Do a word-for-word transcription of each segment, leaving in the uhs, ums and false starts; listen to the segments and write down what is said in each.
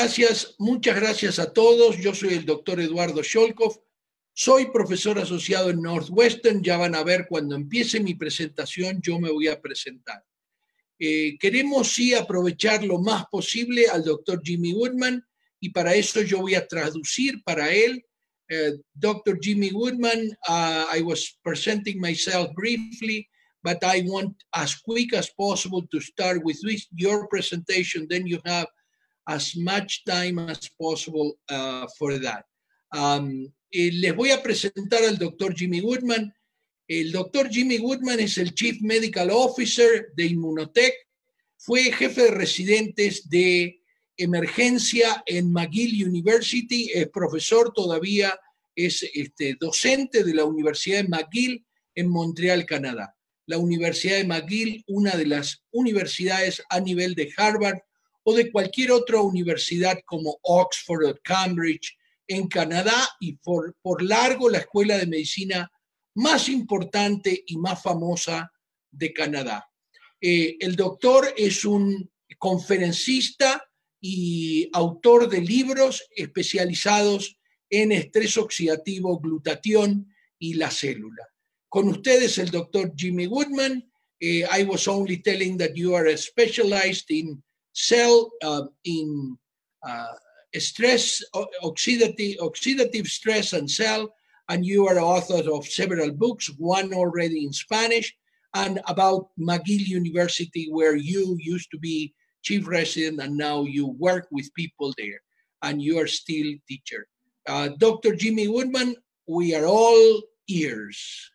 gracias, muchas gracias a todos. Yo soy el doctor Eduardo Sholkov. Soy profesor asociado en Northwestern. Ya van a ver cuando empiece mi presentación, yo me voy a presentar. Eh, queremos sí aprovechar lo más posible al doctor Jimmy Goodman y para eso yo voy a traducir para él. Uh, doctor Jimmy Goodman, uh, I was presenting myself briefly, but I want as quick as possible to start with this, your presentation, then you have as much time as possible uh, for that. Um, eh, les voy a presentar al doctor Jimmy Goodman. El doctor Jimmy Goodman es el Chief Medical Officer de Immunotech, fue jefe de residentes de emergencia en McGill University, es profesor todavía, es este, docente de la Universidad de McGill en Montreal, Canadá. La Universidad de McGill, una de las universidades a nivel de Harvard o de cualquier otra universidad como Oxford o Cambridge en Canadá y por, por largo la escuela de medicina más importante y más famosa de Canadá. Eh, el doctor es un conferencista y autor de libros especializados en estrés oxidativo, glutatión y la célula. Con ustedes el doctor Jimmy Goodman. Eh, I was only telling that you are specialized in cell, uh, in uh, stress, oxidative, oxidative stress and cell, and you are author of several books, one already in Spanish, and about McGill University, where you used to be chief resident, and now you work with people there, and you are still teacher. Uh, Doctor Jimmy Goodman, we are all ears.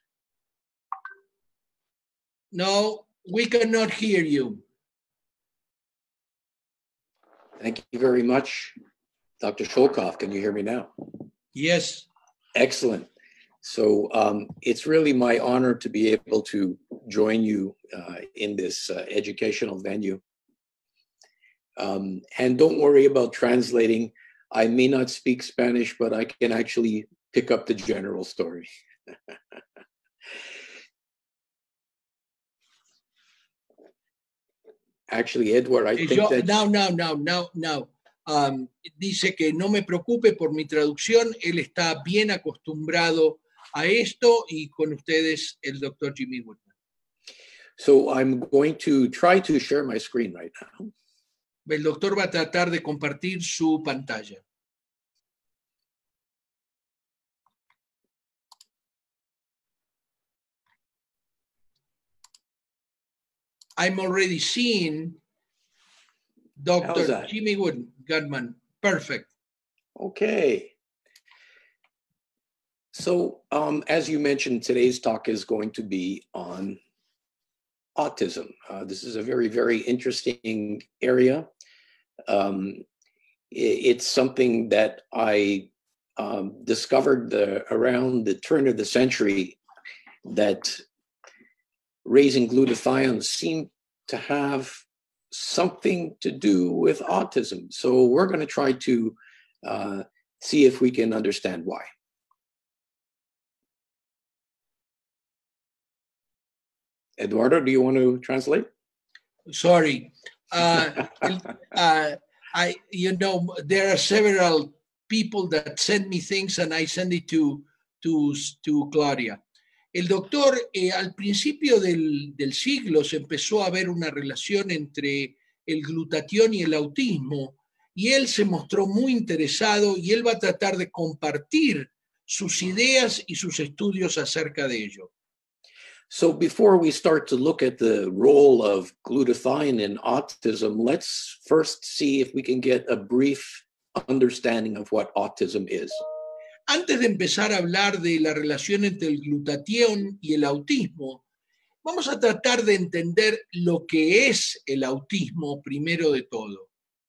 No, we cannot hear you. Thank you very much, Doctor Sholkov. Can you hear me now? Yes. Excellent. So um, it's really my honor to be able to join you uh, in this uh, educational venue. Um, and don't worry about translating. I may not speak Spanish, but I can actually pick up the general story. Actually, Edward, I think Yo, that... No, no, no, no, no. Um, dice que no me preocupe por mi traducción. Él está bien acostumbrado a esto y con ustedes el doctor Jimmy Goodman. So I'm going to try to share my screen right now. El doctor va a tratar de compartir su pantalla. I'm already seeing Doctor Jimmy Goodman. Perfect. Okay. So um, as you mentioned, today's talk is going to be on autism. Uh, this is a very, very interesting area. Um, it, it's something that I um, discovered the, around the turn of the century, that raising glutathione seemed to have something to do with autism. So we're going to try to uh, see if we can understand why. Eduardo, do you want to translate? Sorry. Uh, uh, I, you know, there are several people that send me things and I send it to, to, to Claudia. El doctor, eh, al principio del, del siglo se empezó a ver una relación entre el glutatión y el autismo y él se mostró muy interesado y él va a tratar de compartir sus ideas y sus estudios acerca de ello. So before we start to look at the role of glutathione in autism, let's first see if we can get a brief understanding of what autism is. Antes de empezar a hablar de la relación entre el glutatión y el autismo, vamos a tratar de entender lo que es el autismo primero de todo.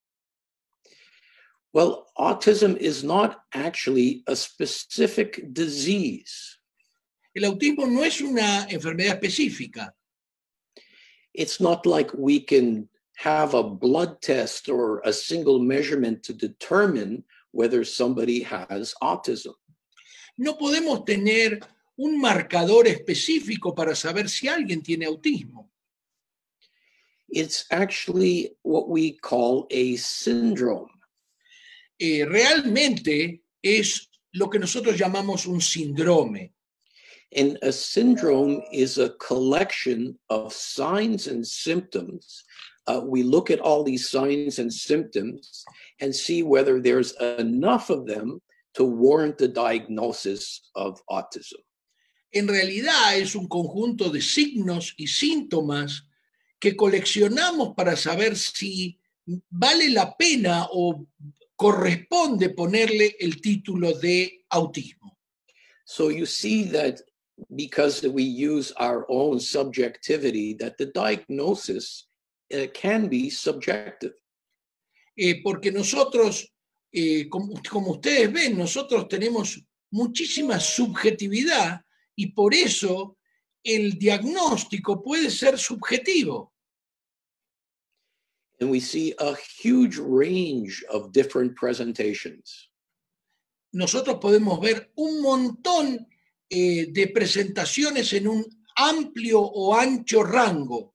Well, autism is not actually a specific disease. El autismo no es una enfermedad específica. It's not like we can have a blood test or a single measurement to determine whether somebody has autism. No podemos tener un marcador específico para saber si alguien tiene autismo. It's actually what we call a syndrome. eh, realmente es lo que nosotros llamamos un síndrome. And a syndrome is a collection of signs and symptoms. Uh, we look at all these signs and symptoms and see whether there's enough of them to warrant the diagnosis of autism. En realidad es un conjunto de signos y síntomas que coleccionamos para saber si vale la pena o corresponde ponerle el título de autismo. So you see that because we use our own subjectivity, that the diagnosis uh, can be subjective. Eh, porque nosotros, eh, como, como ustedes ven, nosotros tenemos muchísima subjetividad y por eso el diagnóstico puede ser subjetivo. And we see a huge range of different presentations. Nosotros podemos ver un montón eh, de presentaciones en un amplio o ancho rango.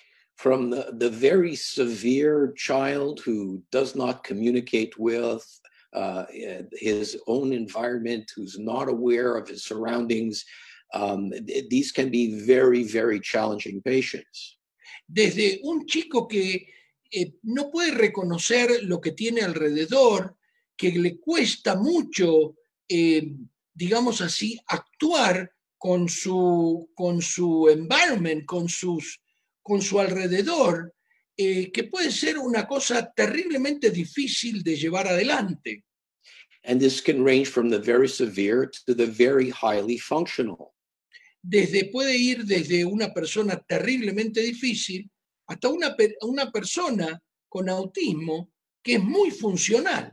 From the, the very severe child who does not communicate with uh, his own environment, who's not aware of his surroundings, um, these can be very, very challenging patients. Desde un chico que eh, no puede reconocer lo que tiene alrededor, que le cuesta mucho, eh, digamos así, actuar con su, con su environment, con, sus, con su alrededor, eh, que puede ser una cosa terriblemente difícil de llevar adelante. And this can range from the very severe to the very highly functional. Desde, puede ir desde una persona terriblemente difícil hasta una, una persona con autismo que es muy funcional.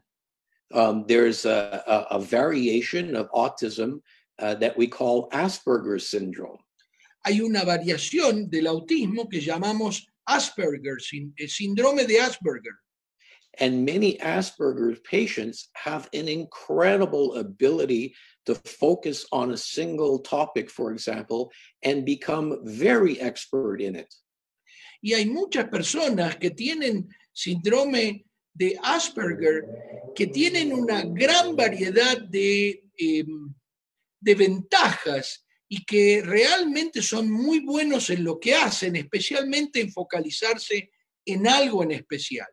Um, there's a, a, a variation of autism uh, that we call Asperger's syndrome. Hay una variación del autismo que llamamos Asperger, el síndrome de Asperger. And many Asperger's patients have an incredible ability to focus on a single topic, for example, and become very expert in it. Y hay muchas personas que tienen síndrome de Asperger que tienen una gran variedad de, eh, de ventajas y que realmente son muy buenos en lo que hacen, especialmente en focalizarse en algo en especial.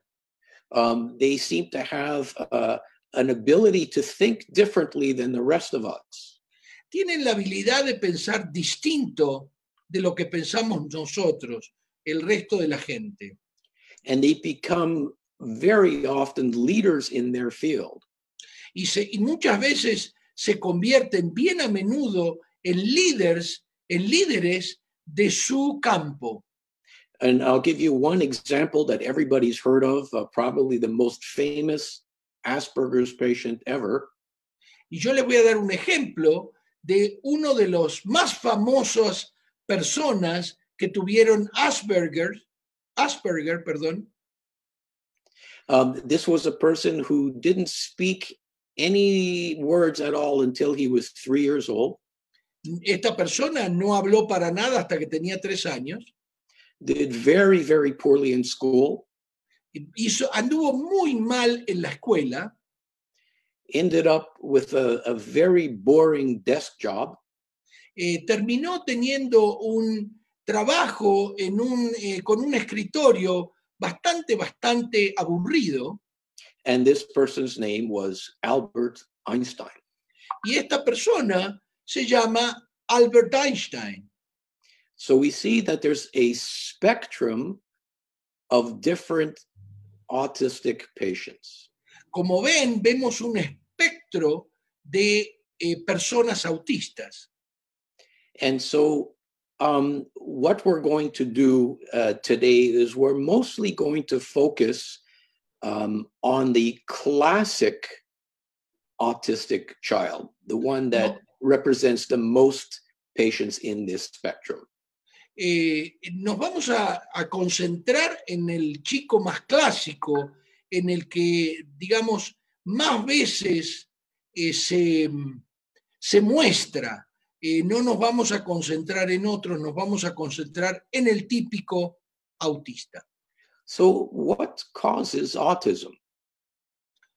Um, they seem to have uh, an ability to think differently than the rest of us. Tienen la habilidad de pensar distinto de lo que pensamos nosotros, el resto de la gente. And they become very often leaders in their field. Y, se, y muchas veces se convierten bien a menudo en líderes, en líderes de su campo. And I'll give you one example that everybody's heard of, uh, probably the most famous Asperger's patient ever. Y yo les voy a dar un ejemplo de uno de los más famosos personas que tuvieron Asperger, Asperger, perdón. Um, this was a person who didn't speak any words at all until he was three years old. Esta persona no habló para nada hasta que tenía tres años. Did very, very poorly in school. Hizo, anduvo muy mal en la escuela. Ended up with a, a very boring desk job. Eh, terminó teniendo un trabajo en un, eh, con un escritorio bastante, bastante aburrido. And this person's name was Albert Einstein. Y esta persona se llama Albert Einstein. So we see that there's a spectrum of different autistic patients. Como ven, vemos un espectro de eh, personas autistas. And so um, what we're going to do uh, today is we're mostly going to focus um, on the classic autistic child, the one that no. represents the most patients in this spectrum. Eh, nos vamos a, a concentrar en el chico más clásico, en el que, digamos, más veces eh, se, se muestra. Eh, no nos vamos a concentrar en otros, nos vamos a concentrar en el típico autista. So, what causes autism?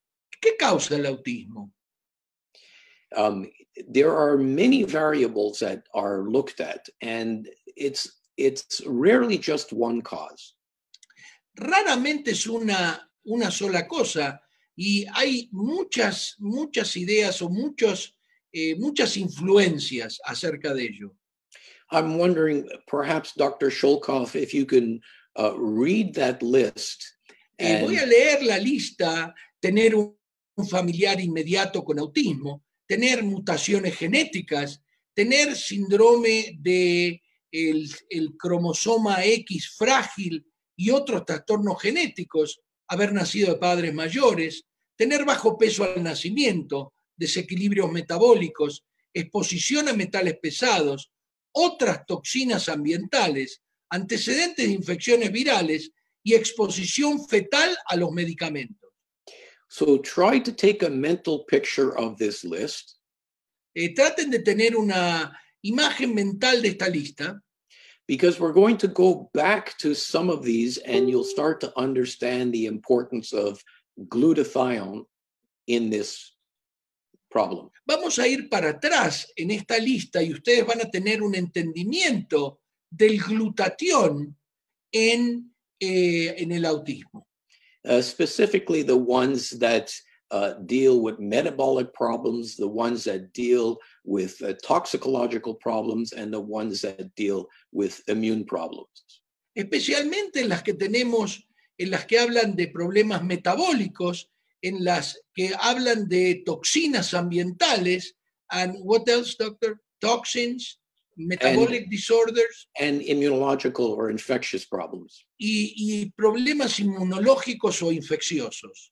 ¿Qué causa el autismo? Um, there are many variables that are looked at, and it's it's rarely just one cause. Raramente es una, una sola cosa y hay muchas, muchas ideas o muchos, eh, muchas influencias acerca de ello. I'm wondering, perhaps, Doctor Sholkoff, if you can uh, read that list. Eh, voy a leer la lista: tener un, un familiar inmediato con autismo, tener mutaciones genéticas, tener síndrome de el, el cromosoma X frágil y otros trastornos genéticos, haber nacido de padres mayores, tener bajo peso al nacimiento, desequilibrios metabólicos, exposición a metales pesados, otras toxinas ambientales, antecedentes de infecciones virales y exposición fetal a los medicamentos. So try to take a mental picture of this list. Eh, traten de tener una imagen mental de esta lista, because we're going to go back to some of these and you'll start to understand the importance of glutathione in this problem. Vamos a ir para atrás en esta lista y ustedes van a tener un entendimiento del glutatión en, eh, en el autismo. Uh, specifically the ones that uh, deal with metabolic problems, the ones that deal with uh, toxicological problems, and the ones that deal with immune problems. Especialmente en las que tenemos, en las que hablan de problemas metabólicos, en las que hablan de toxinas ambientales, and what else, doctor? Toxins, metabolic and, disorders. And immunological or infectious problems. Y, y problemas inmunológicos o infecciosos.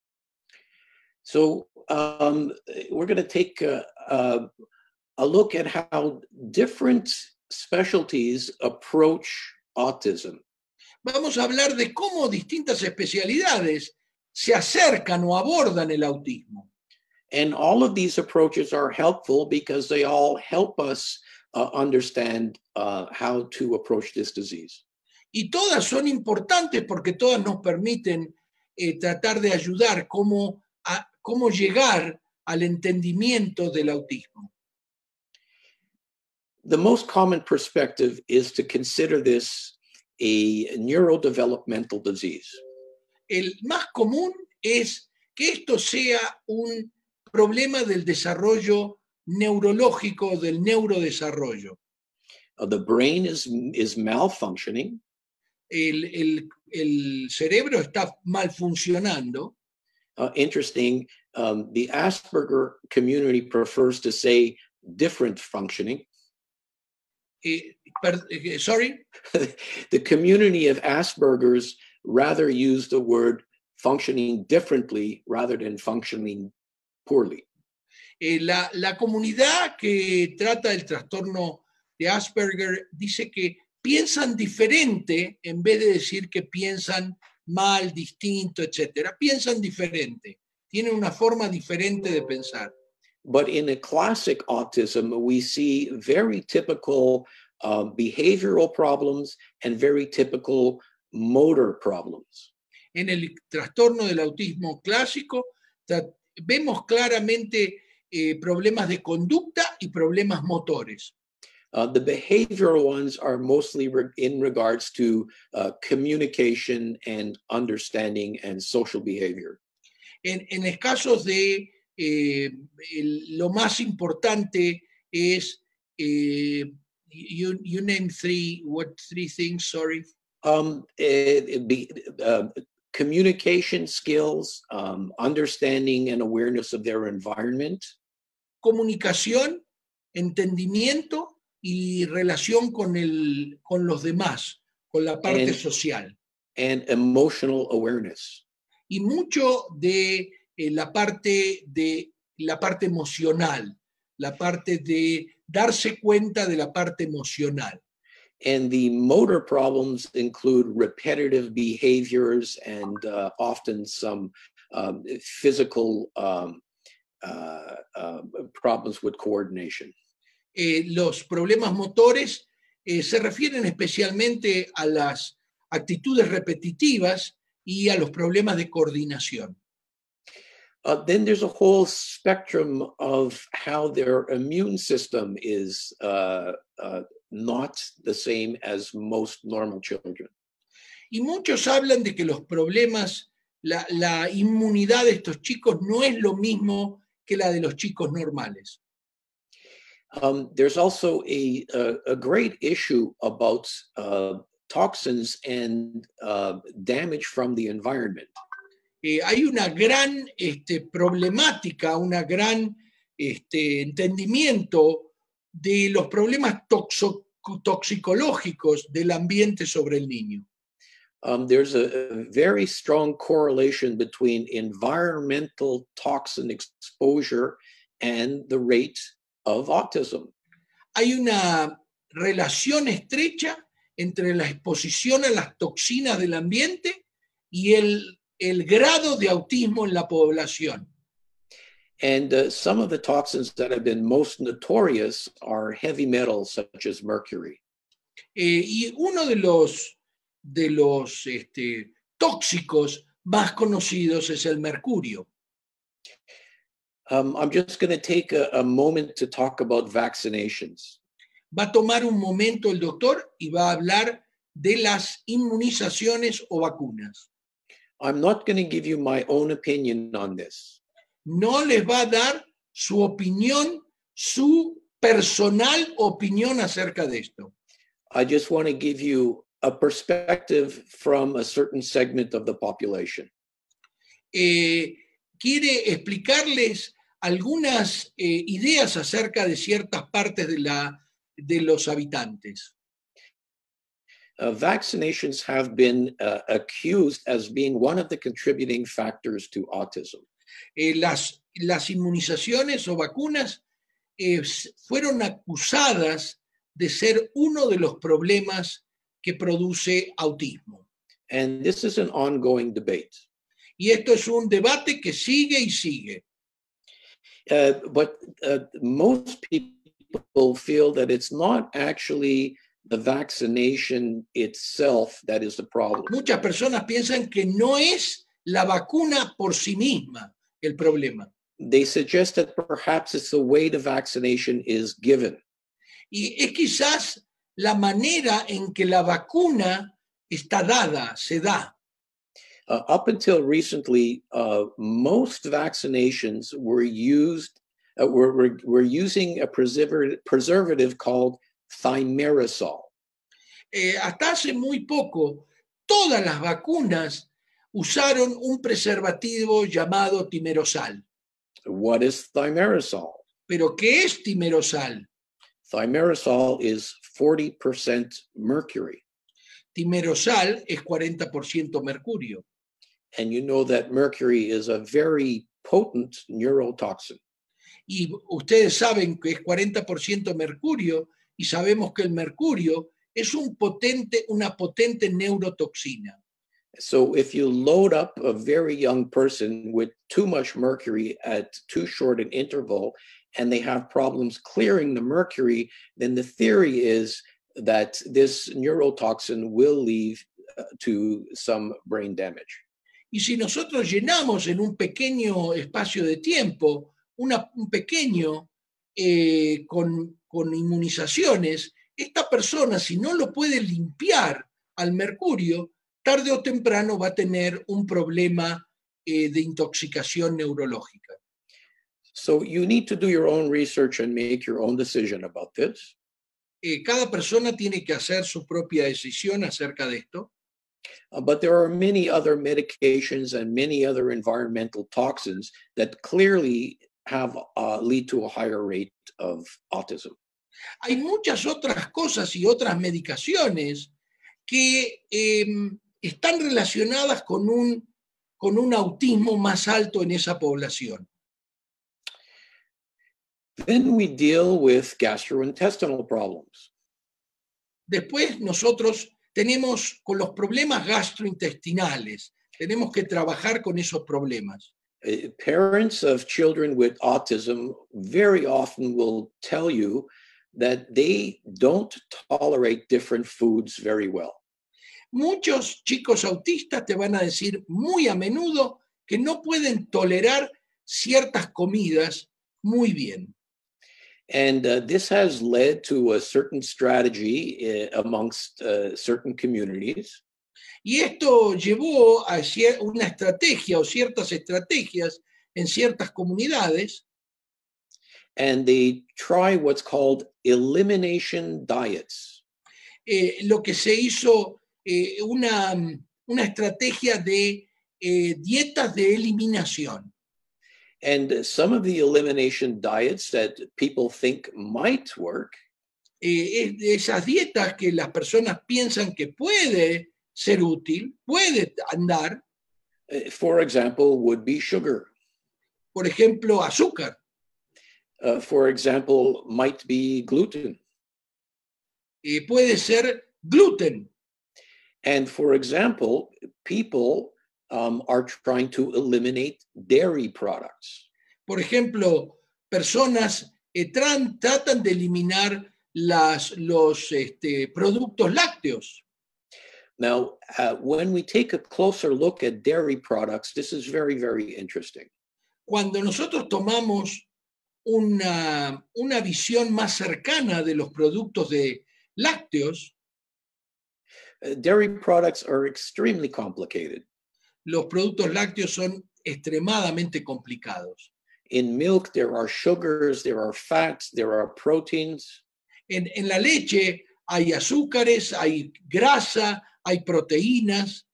So um, we're going to take a, a, a look at how different specialties approach autism. Vamos a hablar de cómo distintas especialidades se acercan o abordan el autismo. And all of these approaches are helpful because they all help us uh, understand uh, how to approach this disease. Y todas son importantes porque todas nos permiten eh, tratar de ayudar cómo, a, cómo llegar al entendimiento del autismo. The most common perspective is to consider this a neurodevelopmental disease. El más común es que esto sea un problema del desarrollo neurológico, del neurodesarrollo. Uh, the brain is, is malfunctioning. El, el, el cerebro está mal funcionando. Uh, interesting, um, the Asperger community prefers to say different functioning. Eh, per, eh, sorry? The community of Asperger's rather use the word functioning differently rather than functioning poorly. Eh, la, la comunidad que trata el trastorno de Asperger dice que piensan diferente en vez de decir que piensan mal, distinto, etcétera. Piensan diferente. Tienen una forma diferente de pensar. But in a classic autism, we see very typical uh, behavioral problems and very typical motor problems. En el trastorno del autismo clásico vemos claramente eh, problemas de conducta y problemas motores. Uh, the behavioral ones are mostly re in regards to uh, communication and understanding and social behavior. En, en los casos de eh, el, lo más importante es eh, you, you name three, what three things, sorry? Um, it, be, uh, communication skills, um, understanding and awareness of their environment. Comunicación, entendimiento y relación con, el, con los demás, con la parte and, social. And emotional awareness. Y mucho de eh, la parte de la parte emocional, la parte de darse cuenta de la parte emocional. And the motor problems include repetitive behaviors and uh, often some um, physical um, uh, uh, problems with coordination. Eh, los problemas motores eh, se refieren especialmente a las actitudes repetitivas y a los problemas de coordinación. Uh, then there's a whole spectrum of how their immune system is uh, uh, not the same as most normal children. Y muchos hablan de que los problemas, la, la inmunidad de estos chicos no es lo mismo que la de los chicos normales. Um, there's also a, a, a great issue about uh, toxins and uh, damage from the environment. Eh, hay una gran este, problemática, una gran este, entendimiento de los problemas toxo, toxicológicos del ambiente sobre el niño. Um, there's a, a very strong correlation between environmental toxin exposure and the rate of autism. Hay una relación estrecha entre la exposición a las toxinas del ambiente y el, el grado de autismo en la población. And uh, some of the toxins that have been most notorious are heavy metals such as mercury. Eh, y uno de los, de los este, tóxicos más conocidos es el mercurio. Um, I'm just going to take a, a moment to talk about vaccinations. Va a tomar un momento el doctor y va a hablar de las inmunizaciones o vacunas. I'm not going to give you my own opinion on this. No les va a dar su opinión, su personal opinión acerca de esto. I just want to give you a perspective from a certain segment of the population. Eh, quiere explicarles algunas eh, ideas acerca de ciertas partes de, la, de los habitantes. Uh, vaccinations have been uh, accused as being one of the contributing factors to autism. Eh, las, las inmunizaciones o vacunas eh, fueron acusadas de ser uno de los problemas que produce autismo. And this is an ongoing debate. Y esto es un debate que sigue y sigue. Uh, but uh, most people feel that it's not actually the vaccination itself that is the problem. Muchas personas piensan que no es la vacuna por sí misma el problema. They suggest that perhaps it's the way the vaccination is given. Y es quizás la manera en que la vacuna está dada, se da. Uh, up until recently, uh, most vaccinations were used, uh, were, were, were using a preservative, preservative called thimerosal. Eh, hasta hace muy poco, todas las vacunas usaron un preservativo llamado timerosal. What is thimerosal? ¿Pero qué es timerosal? Thimerosal is forty percent mercury. Timerosal es cuarenta por ciento mercurio. And you know that mercury is a very potent neurotoxin. Y ustedes saben que es cuarenta por ciento mercurio y sabemos que el mercurio es un potente, una potente neurotoxina. So if you load up a very young person with too much mercury at too short an interval and they have problems clearing the mercury, then the theory is that this neurotoxin will lead uh, to some brain damage. Y si nosotros llenamos en un pequeño espacio de tiempo, una, un pequeño eh, con, con inmunizaciones, esta persona, si no lo puede limpiar al mercurio, tarde o temprano va a tener un problema eh, de intoxicación neurológica. So you need to do your own research and make your own decision about this. Eh, cada persona tiene que hacer su propia decisión acerca de esto. Uh, but there are many other medications and many other environmental toxins that clearly have uh, lead to a higher rate of autism. Hay muchas otras cosas y otras medicaciones que eh, están relacionadas con un, con un autismo más alto en esa población. Then we deal with gastrointestinal problems. Después nosotros tenemos con los problemas gastrointestinales, tenemos que trabajar con esos problemas. Uh, parents of children with autism very often will tell you that they don't tolerate different foods very well. Muchos chicos autistas te van a decir muy a menudo que no pueden tolerar ciertas comidas muy bien. And uh, this has led to a certain strategy uh, amongst uh, certain communities. Y esto llevó a una estrategia o ciertas estrategias en ciertas comunidades. And they try what's called elimination diets. Eh, lo que se hizo eh, una, una estrategia de eh, dietas de eliminación. And some of the elimination diets that people think might work. Eh, esas dietas que las personas piensan que puede ser útil, puede andar. For example, would be sugar. Por ejemplo, azúcar. Uh, for example, might be gluten. Eh, puede ser gluten. And for example, people um, are trying to eliminate dairy products. Por ejemplo, personas eh, tran, tratan de eliminar las, los este, productos lácteos. Now, uh, when we take a closer look at dairy products, this is very, very interesting. Cuando nosotros tomamos una, una visión más cercana de los productos de lácteos, uh, dairy products are extremely complicated. Los productos lácteos son extremadamente complicados. In milk, there are sugars, there are fats, there are proteins. En, en la leche hay azúcares, hay grasa, hay proteínas.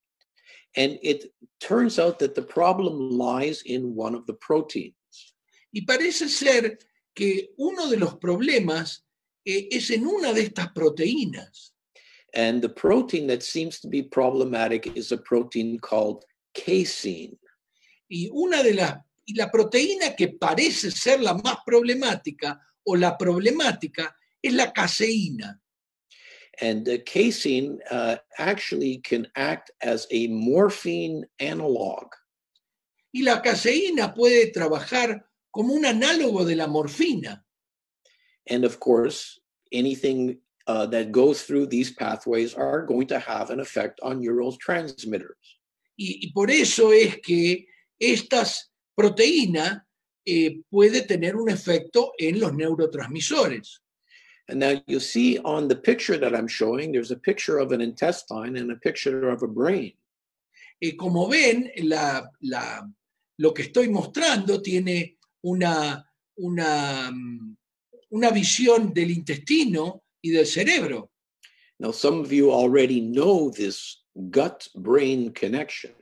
And it turns out that the problem lies in one of the proteins. Y parece ser que uno de los problemas eh, es en una de estas proteínas. And the protein that seems to be problematic is a protein called casein. Y una de las y la proteína que parece ser la más problemática o la problemática es la caseína. And the casein uh, actually can act as a morphine analog. Y la caseína puede trabajar como un análogo de la morfina. And of course, anything uh, that goes through these pathways are going to have an effect on neurotransmitters. Y, y por eso es que estas proteínas eh, puede tener un efecto en los neurotransmisores. And now you see on the picture that I'm showing, there's a picture of an intestine and a picture of a brain. Eh, como ven, la, la, lo que estoy mostrando tiene una, una, una visión del intestino y del cerebro. Now, some of you already know this gut-brain connection.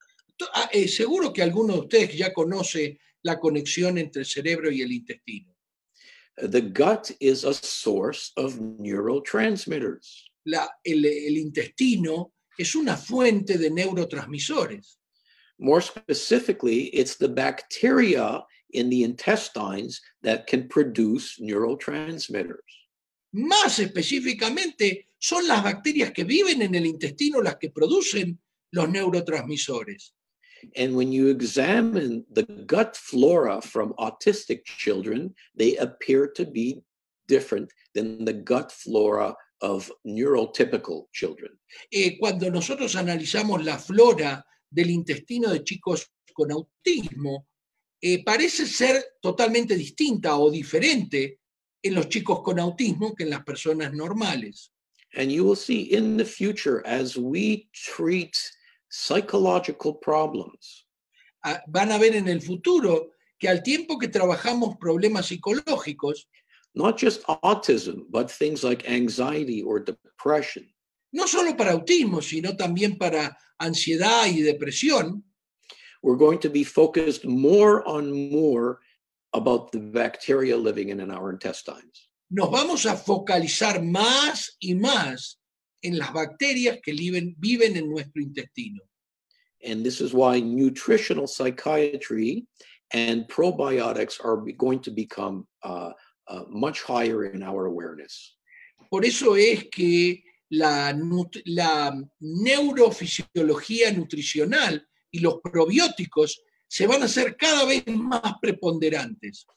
Eh, seguro que alguno de ustedes ya conoce la conexión entre el cerebro y el intestino. The gut is a source of neurotransmitters. La, el, el intestino es una fuente de neurotransmisores. More specifically, it's the bacteria in the intestines that can produce neurotransmitters. Más específicamente, son las bacterias que viven en el intestino las que producen los neurotransmisores. And when you examine the gut flora from autistic children, they appear to be different than the gut flora of neurotypical children. Eh, cuando nosotros analizamos la flora del intestino de chicos con autismo, eh, parece ser totalmente distinta o diferente en los chicos con autismo que en las personas normales. And you will see in the future, as we treat psychological problems, ah, van a ver en el futuro que al tiempo que trabajamos problemas psicológicos, not just autism, but things like anxiety or depression, no solo para autismo, sino también para ansiedad y depresión, we're going to be focused more on more about the bacteria living in our intestines. Nos vamos a focalizar más y más en las bacterias que viven, viven en nuestro intestino. And this is why nutritional psychiatry and probiotics are going to become uh, uh, much higher in our awareness. Por eso es que la, la neurofisiología nutricional y los probióticos se van a hacer cada vez más preponderantes.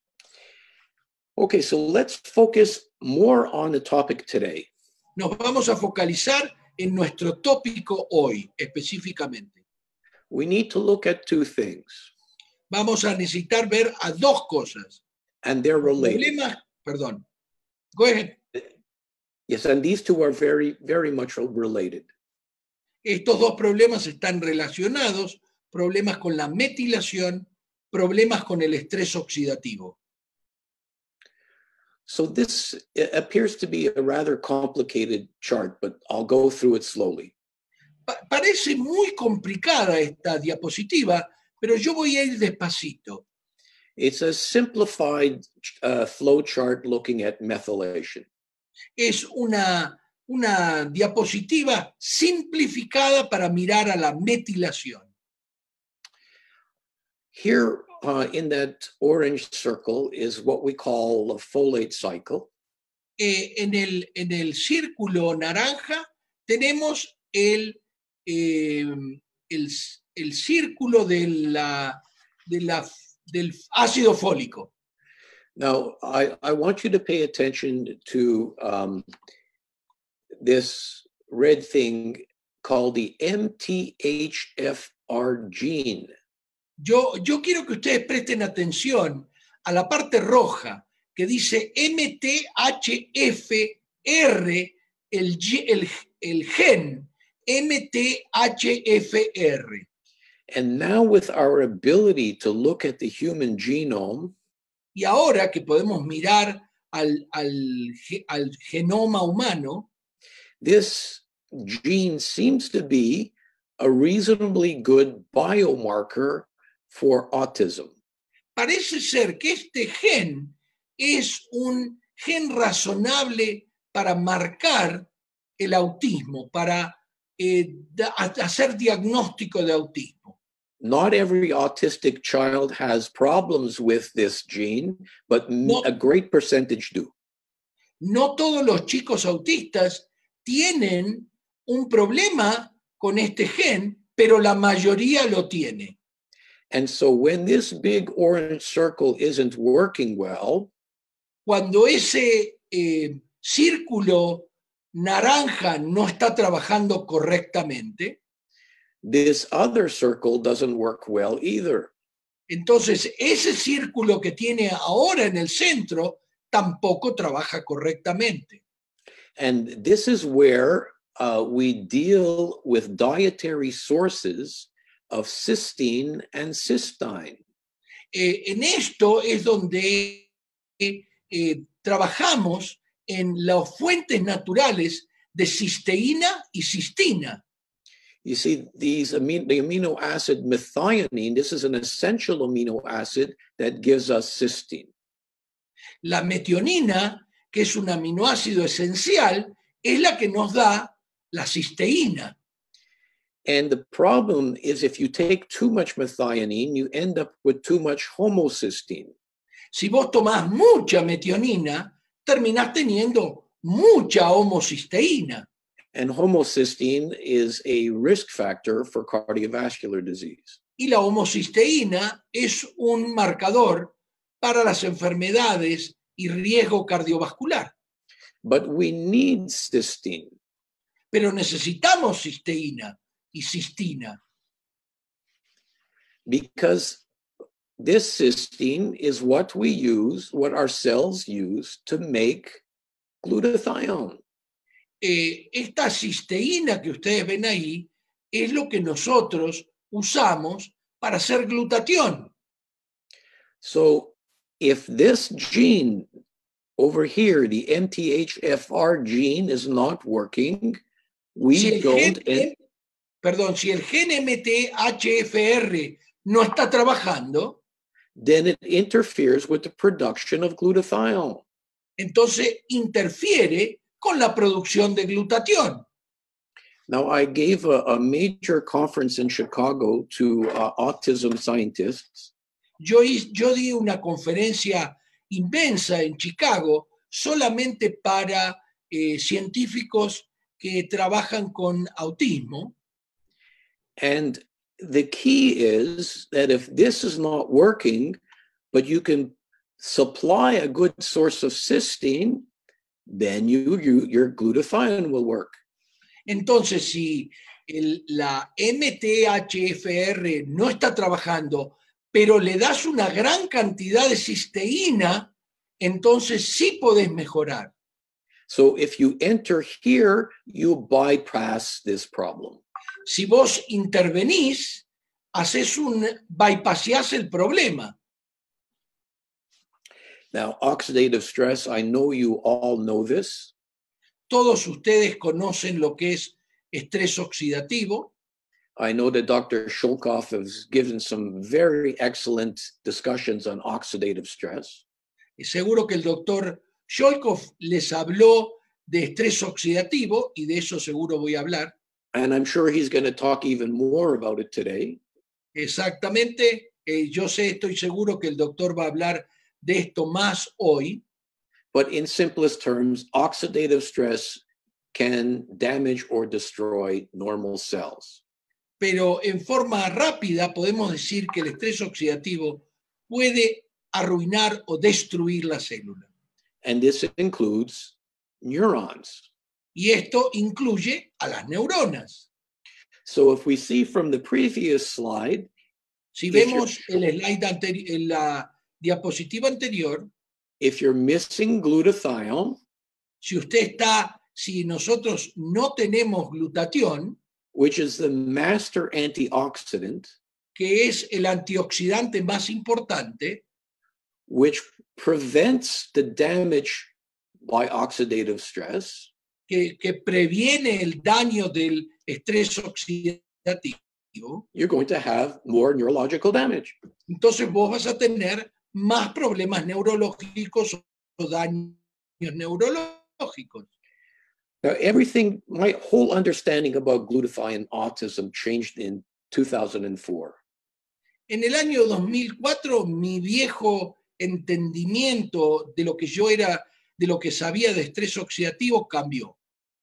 Okay, so let's focus more on the topic today. Nos vamos a focalizar en nuestro tópico hoy, específicamente. We need to look at two things. vamos a necesitar ver a dos cosas. And they're related. Problemas, perdón. Go ahead. Yes, and these two are very, very much related. Estos dos problemas están relacionados, problemas con la metilación, problemas con el estrés oxidativo. So this appears to be a rather complicated chart, but I'll go through it slowly. Pa- parece muy complicada esta diapositiva, pero yo voy a ir despacito. It's a simplified uh, flow chart looking at methylation. Es una, una diapositiva simplificada para mirar a la metilación. Here uh, in that orange circle is what we call a folate cycle. Eh, en, el, en el círculo naranja tenemos el, eh, el, el círculo de la, de la, del ácido fólico. Now, I, I want you to pay attention to um, this red thing called the M T H F R gene. Yo, yo quiero que ustedes presten atención a la parte roja que dice M T H F R, el, el, el gen M T H F R. And now with our ability to look at the human genome, y ahora que podemos mirar al, al, al genoma humano, this gene seems to be a reasonably good biomarker for autism. Parece ser que este gen es un gen razonable para marcar el autismo, para eh, hacer diagnóstico de autismo. Not every autistic child has problems with this gene, but no, a great percentage do. No todos los chicos autistas tienen un problema con este gen, pero la mayoría lo tiene. And so when this big orange circle isn't working well, cuando ese eh, círculo naranja no está trabajando correctamente, this other circle doesn't work well either. Entonces, ese círculo que tiene ahora en el centro tampoco trabaja correctamente. And this is where uh, we deal with dietary sources of cysteine and cystine. Eh, en esto es donde eh, eh, trabajamos en las fuentes naturales de cisteína y cistina. You see, these amino, the amino acid methionine, this is an essential amino acid that gives us cysteine. La metionina, que es un aminoácido esencial, es la que nos da la cisteína. And the problem is if you take too much methionine, you end up with too much homocysteine. Si vos tomás mucha metionina, terminás teniendo mucha homocisteína. And homocysteine is a risk factor for cardiovascular disease. Y la homocisteína es un marcador para las enfermedades y riesgo cardiovascular. But we need cysteine. Pero necesitamos cisteína y cistina. Because this cysteine is what we use, what our cells use to make glutathione. Eh, esta cisteína que ustedes ven ahí es lo que nosotros usamos para hacer glutatión. So if this gene over here, the M T H F R gene, is not working, we si don't... Gen, perdón, si el gen M T H F R no está trabajando, then it interferes with the production of glutathione. Entonces interfiere con la producción de glutatión. Now, I gave a, a major conference in Chicago to uh, autism scientists. Yo, yo di una conferencia inmensa en Chicago solamente para eh, científicos que trabajan con autismo. And the key is that if this is not working, but you can supply a good source of cysteine, then you, you, your glutathione will work. Entonces, si el, la M T H F R no está trabajando, pero le das una gran cantidad de cisteína, entonces sí podés mejorar. So if you enter here, you bypass this problem. Si vos intervenís, haces un, bypassás el problema. Now, oxidative stress, I know you all know this. Todos ustedes conocen lo que es estrés oxidativo. I know that Doctor Shulkoff has given some very excellent discussions on oxidative stress. Seguro que el doctor Sholkoff les habló de estrés oxidativo y de eso seguro voy a hablar. And I'm sure he's going to talk even more about it today. Exactamente, eh, yo sé, estoy seguro que el doctor va a hablar de esto más hoy. But in simplest terms, oxidative stress can damage or destroy normal cells. Pero en forma rápida podemos decir que el estrés oxidativo puede arruinar o destruir la célula. And this includes neurons. Y esto incluye a las neuronas. So if we see from the previous slide, si vemos el slide anterior, en la diapositiva anterior, if you're missing glutathione, si usted está, si nosotros no tenemos glutatión, which is the master antioxidant, que es el antioxidante más importante, which prevents the damage by oxidative stress, que, que previene el daño del estrés oxidativo, you're going to have more neurological damage. Entonces vos vas a tener más problemas neurológicos o daños neurológicos. Now, everything, my whole understanding about glutathione and autism changed in two thousand four. En el año dos mil cuatro, mi viejo entendimiento de lo que yo era, de lo que sabía de estrés oxidativo cambió.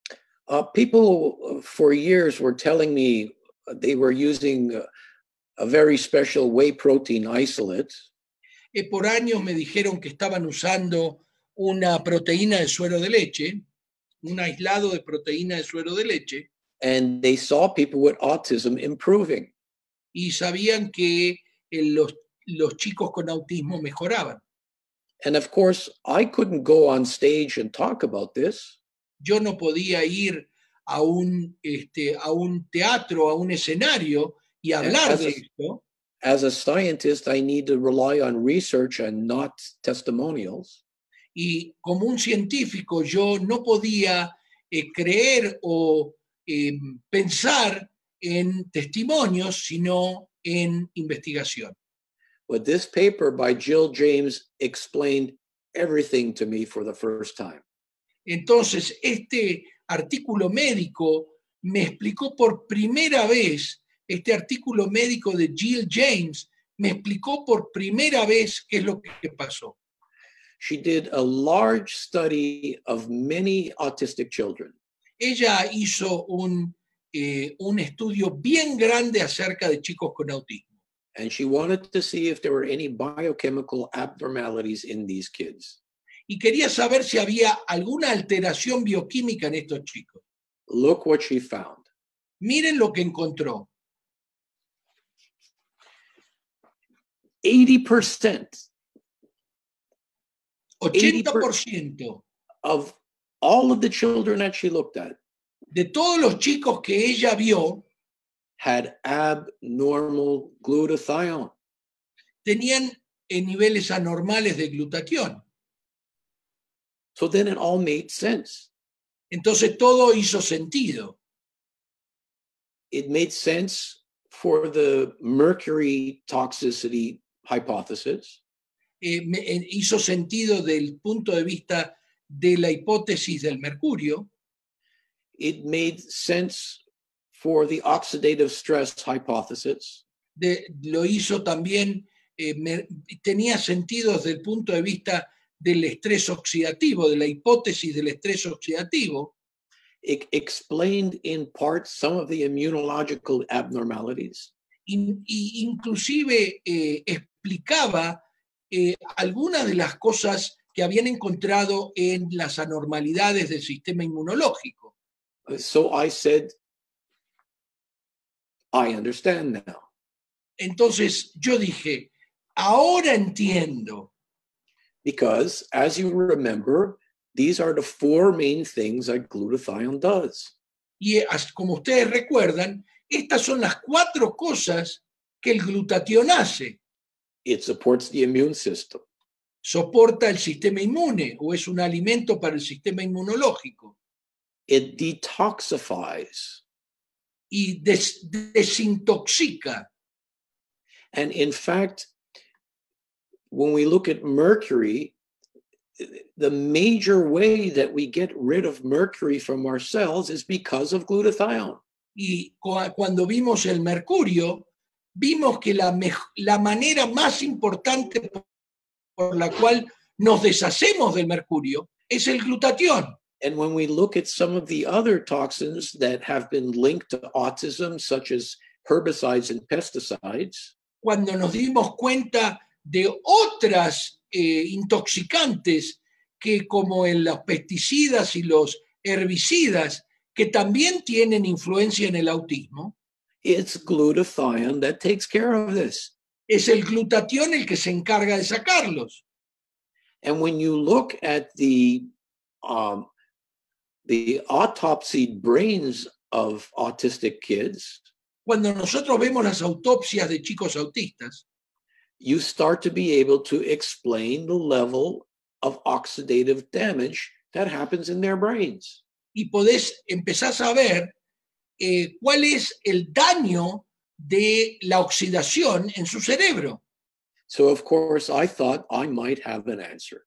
Uh, people for years were telling me they were using a, a very special whey protein isolate. Y por años me dijeron que estaban usando una proteína de suero de leche, un aislado de proteína de suero de leche. And they saw people with autism improving. Y sabían que los, los chicos con autismo mejoraban. And of course, I couldn't go on stage and talk about this. Yo no podía ir a un, este, a un teatro, a un escenario y hablar de esto. As a scientist, I need to rely on research and not testimonials. Y como un científico, yo no podía eh, creer o eh, pensar en testimonios, sino en investigación. But this paper by Jill James explained everything to me for the first time. Entonces, este artículo médico me explicó por primera vez, este artículo médico de Jill James me explicó por primera vez qué es lo que pasó. She did a large study of many autistic children. Ella hizo un, eh, un estudio bien grande acerca de chicos con autismo. And she wanted to see if there were any biochemical abnormalities in these kids. Y quería saber si había alguna alteración bioquímica en estos chicos. Look what she found. Miren lo que encontró. eighty percent. ochenta por ciento of all of the children that she looked at de todos los chicos que ella vio had abnormal glutathione. Tenían eh, niveles anormales de glutatión. So then it all made sense. Entonces todo hizo sentido. It made sense for the mercury toxicity hypothesis. Eh, me, eh, hizo sentido del punto de vista de la hipótesis del mercurio. It made sense for the oxidative stress hypothesis. De, lo hizo también, eh, me, tenía sentido desde el punto de vista del estrés oxidativo, de la hipótesis del estrés oxidativo. It explained in part some of the immunological abnormalities. In, y inclusive eh, explicaba eh, algunas de las cosas que habían encontrado en las anormalidades del sistema inmunológico. So I said, I understand now. Entonces yo dije, ahora entiendo. Because, as you remember, these are the four main things that glutathione does. Y como ustedes recuerdan, estas son las cuatro cosas que el glutatión hace. It supports the immune system. Soporta el sistema inmune o es un alimento para el sistema inmunológico. It detoxifies. Y des desintoxica. And in fact, when we look at mercury, the major way that we get rid of mercury from our cells is because of glutathione. Y cuando vimos el mercurio, vimos que la, la manera más importante por la cual nos deshacemos del mercurio es el glutatión. And when we look at some of the other toxins that have been linked to autism, such as herbicides and pesticides, cuando nos dimos cuenta de otras eh, intoxicantes que como en los pesticidas y los herbicidas que también tienen influencia en el autismo, it's glutathione that takes care of this. Es el glutatión el que se encarga de sacarlos. And when you look at the um, the autopsied brains of autistic kids, cuando nosotros vemos las autopsias de chicos autistas, you start to be able to explain the level of oxidative damage that happens in their brains. Y podés empezar a ver eh, cuál es el daño de la oxidación en su cerebro. So of course I thought I might have an answer.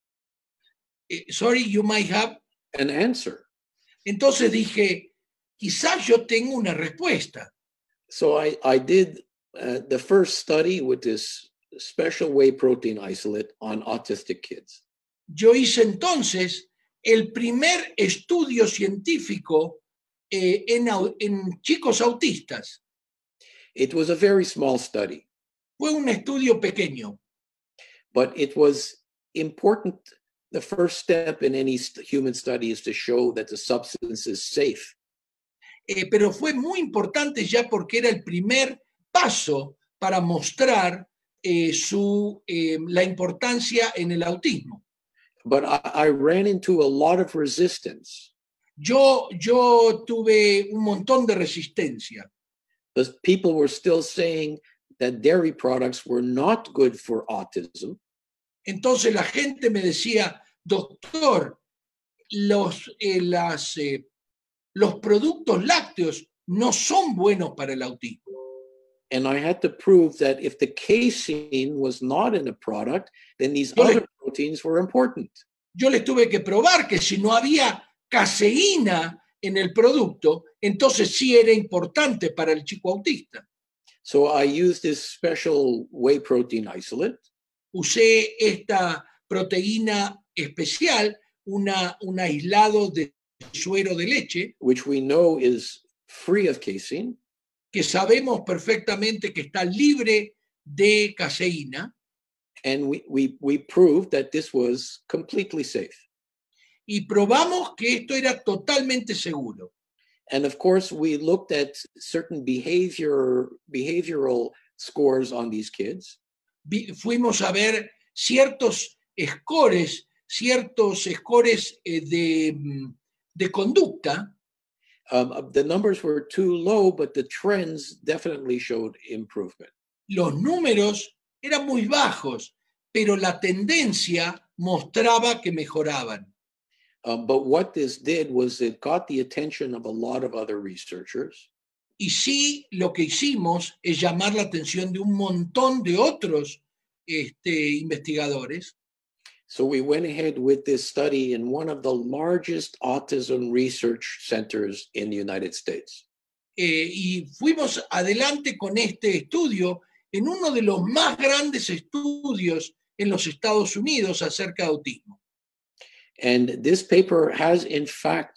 Eh, sorry, you might have an answer. Entonces dije, quizás yo tengo una respuesta. So I, I did uh, the first study with this special whey protein isolate on autistic kids. Yo hice entonces el primer estudio científico eh, en, en chicos autistas. It was a very small study. Fue un estudio pequeño. But it was important. The first step in any human study is to show that the substance is safe. Eh, pero fue muy importante ya porque era el primer paso para mostrar eh, su, eh, la importancia en el autismo. But I, I ran into a lot of resistance. Yo, yo tuve un montón de resistencia. Because people were still saying that dairy products were not good for autism. Entonces la gente me decía, doctor, los, eh, las, eh, los productos lácteos no son buenos para el autismo. And I had to prove that if the casein was not in a product, then these yo other le, proteins were important. Yo les tuve que probar que si no había caseína en el producto, entonces sí era importante para el chico autista. So I used this special whey protein isolate. Usé esta proteína especial, una, un aislado de suero de leche, which we know is free of casein, que sabemos perfectamente que está libre de caseína. And we, we, we proved that this was completely safe. Y probamos que esto era totalmente seguro. And of course, we looked at certain behavior, behavioral scores on these kids. Fuimos a ver ciertos scores, ciertos scores de, de conducta. Um, the numbers were too low, but the trends definitely showed improvement. Los números eran muy bajos, pero la tendencia mostraba que mejoraban. Um, but what this did was it got the attention of a lot of other researchers. Y sí, lo que hicimos es llamar la atención de un montón de otros este, investigadores. So we went ahead with this study in one of the largest autism research centers in the United States. Eh, y fuimos adelante con este estudio en uno de los más grandes estudios en los Estados Unidos acerca de autismo. And this paper has in fact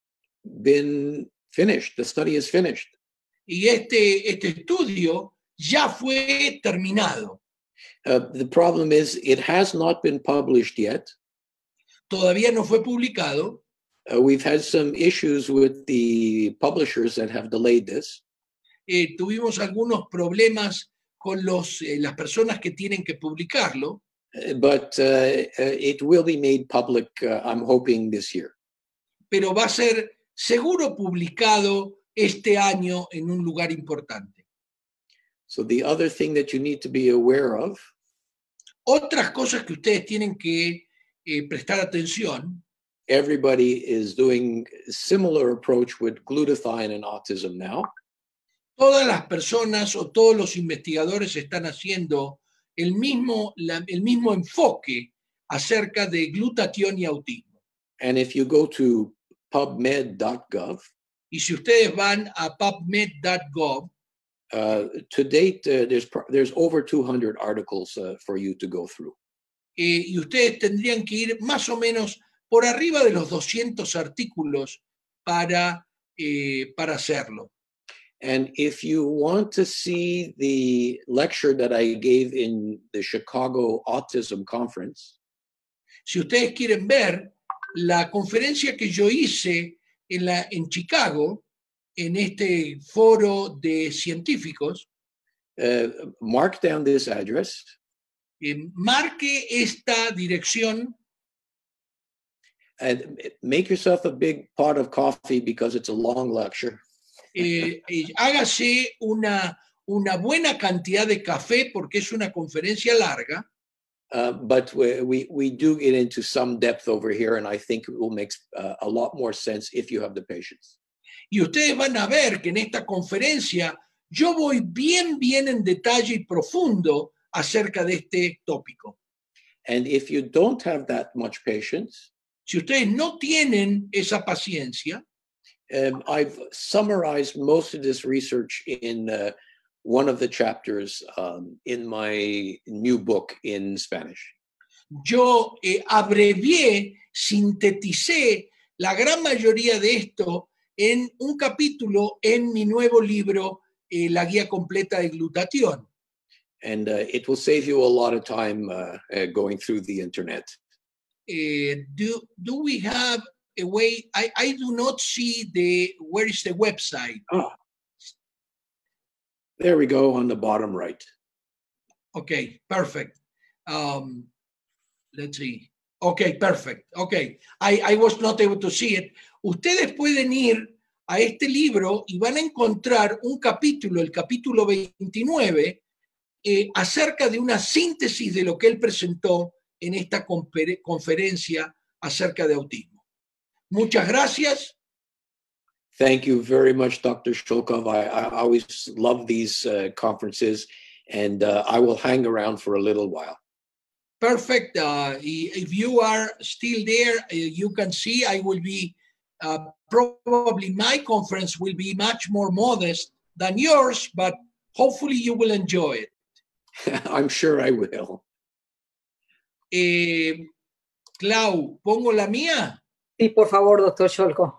been finished. The study is finished. Y este, este estudio ya fue terminado. Uh, the problem is it has not been published yet. Todavía no fue publicado. Uh, we've had some issues with the publishers that have delayed this. Eh, tuvimos algunos problemas con los, eh, las personas que tienen que publicarlo, uh, but uh, uh, it will be made public, uh, I'm hoping, this year. pero va a ser seguro publicado este año en un lugar importante. So the other thing that you need to be aware of, Otras cosas que ustedes tienen que eh, prestar atención, everybody is doing a similar approach with glutathione and autism now. todas las personas o todos los investigadores están haciendo el mismo, la, el mismo enfoque acerca de glutatión y autismo. And if you go to pubmed dot gov, Y si ustedes van a pubmed punto gov, uh, to date, uh, there's there's over two hundred articles uh, for you to go through. eh, y ustedes tendrían que ir más o menos por arriba de los doscientos artículos para, eh, para hacerlo. And if you want to see the lecture that I gave in the Chicago Autism Conference, Si ustedes quieren ver la conferencia que yo hice en, la, en Chicago, en este foro de científicos, uh, mark down this address. eh, marque esta dirección And make yourself a big pot of coffee because it's a long lecture. eh, eh, hágase una, una buena cantidad de café porque es una conferencia larga, Uh, but we, we, we do get into some depth over here, and I think it will make uh, a lot more sense if you have the patience. y ustedes van a ver que en esta conferencia yo voy bien, bien en detalle y profundo acerca de este tópico. And if you don't have that much patience, Si ustedes no tienen esa paciencia, um, I've summarized most of this research in uh, one of the chapters um, in my new book in Spanish. yo eh, abrevié, sinteticé la gran mayoría de esto en un capítulo en mi nuevo libro, eh, La Guía Completa de Glutatión. And uh, it will save you a lot of time uh, uh, going through the internet. Uh, do, do we have a way? I, I do not see the, where is the website? Oh, there we go on the bottom right. Okay, perfect. Um, let's see. Okay, perfect. Okay, I, I was not able to see it. Ustedes pueden ir a este libro y van a encontrar un capítulo, el capítulo veintinueve, eh, acerca de una síntesis de lo que él presentó en esta confer- conferencia acerca de autismo. Muchas gracias. Thank you very much, Doctor Shulkov. I, I always love these uh, conferences, and uh, I will hang around for a little while. Perfect. Uh, if you are still there, uh, you can see I will be, uh, probably my conference will be much more modest than yours, but hopefully you will enjoy it. I'm sure I will. Eh, Clau, ¿pongo la mía? Sí, por favor, doctor Sholko.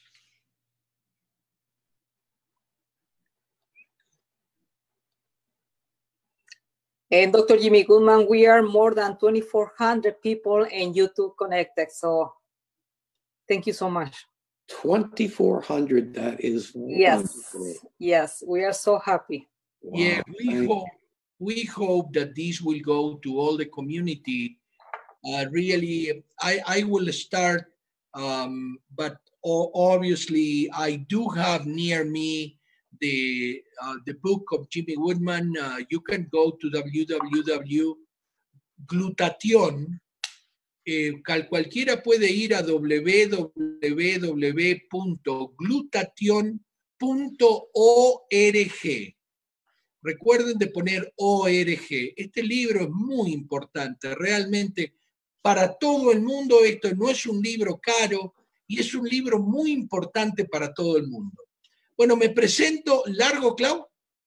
And Doctor Jimmy Goodman, we are more than twenty-four hundred people in YouTube connected. So thank you so much. twenty-four hundred, that is Yes, wonderful. yes, we are so happy. Wow. Yeah, we Thank hope, we hope that this will go to all the community. Uh, really, I, I will start, um, but o- obviously I do have near me the uh, the book of Jimmy Woodman. Uh, you can go to w w w punto glutatión. Eh, cal, cualquiera puede ir a w w w punto glutatión punto org. Recuerden de poner O R G. Este libro es muy importante, realmente para todo el mundo. Esto no es un libro caro y es un libro muy importante para todo el mundo. Bueno, me presento. ¿Largo, Clau?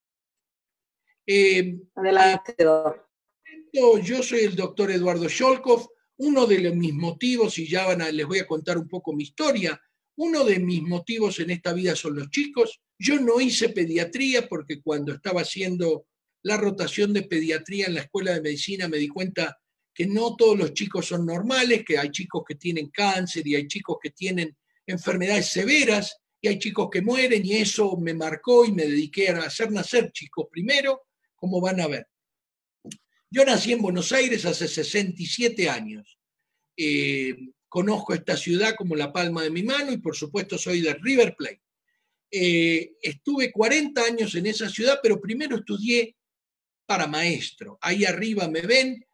Eh, Adelante, doctor. Yo soy el doctor Eduardo Sholkov. Uno de los, mis motivos, y ya van a, les voy a contar un poco mi historia, uno de mis motivos en esta vida son los chicos. Yo no hice pediatría porque cuando estaba haciendo la rotación de pediatría en la escuela de medicina me di cuenta que no todos los chicos son normales, que hay chicos que tienen cáncer y hay chicos que tienen enfermedades severas y hay chicos que mueren, y eso me marcó y me dediqué a hacer nacer chicos primero como van a ver. Yo nací en Buenos Aires hace sesenta y siete años. Eh, conozco esta ciudad como la palma de mi mano y por supuesto soy de River Plate. Eh, estuve cuarenta años en esa ciudad, pero primero estudié para maestro. Ahí arriba me ven.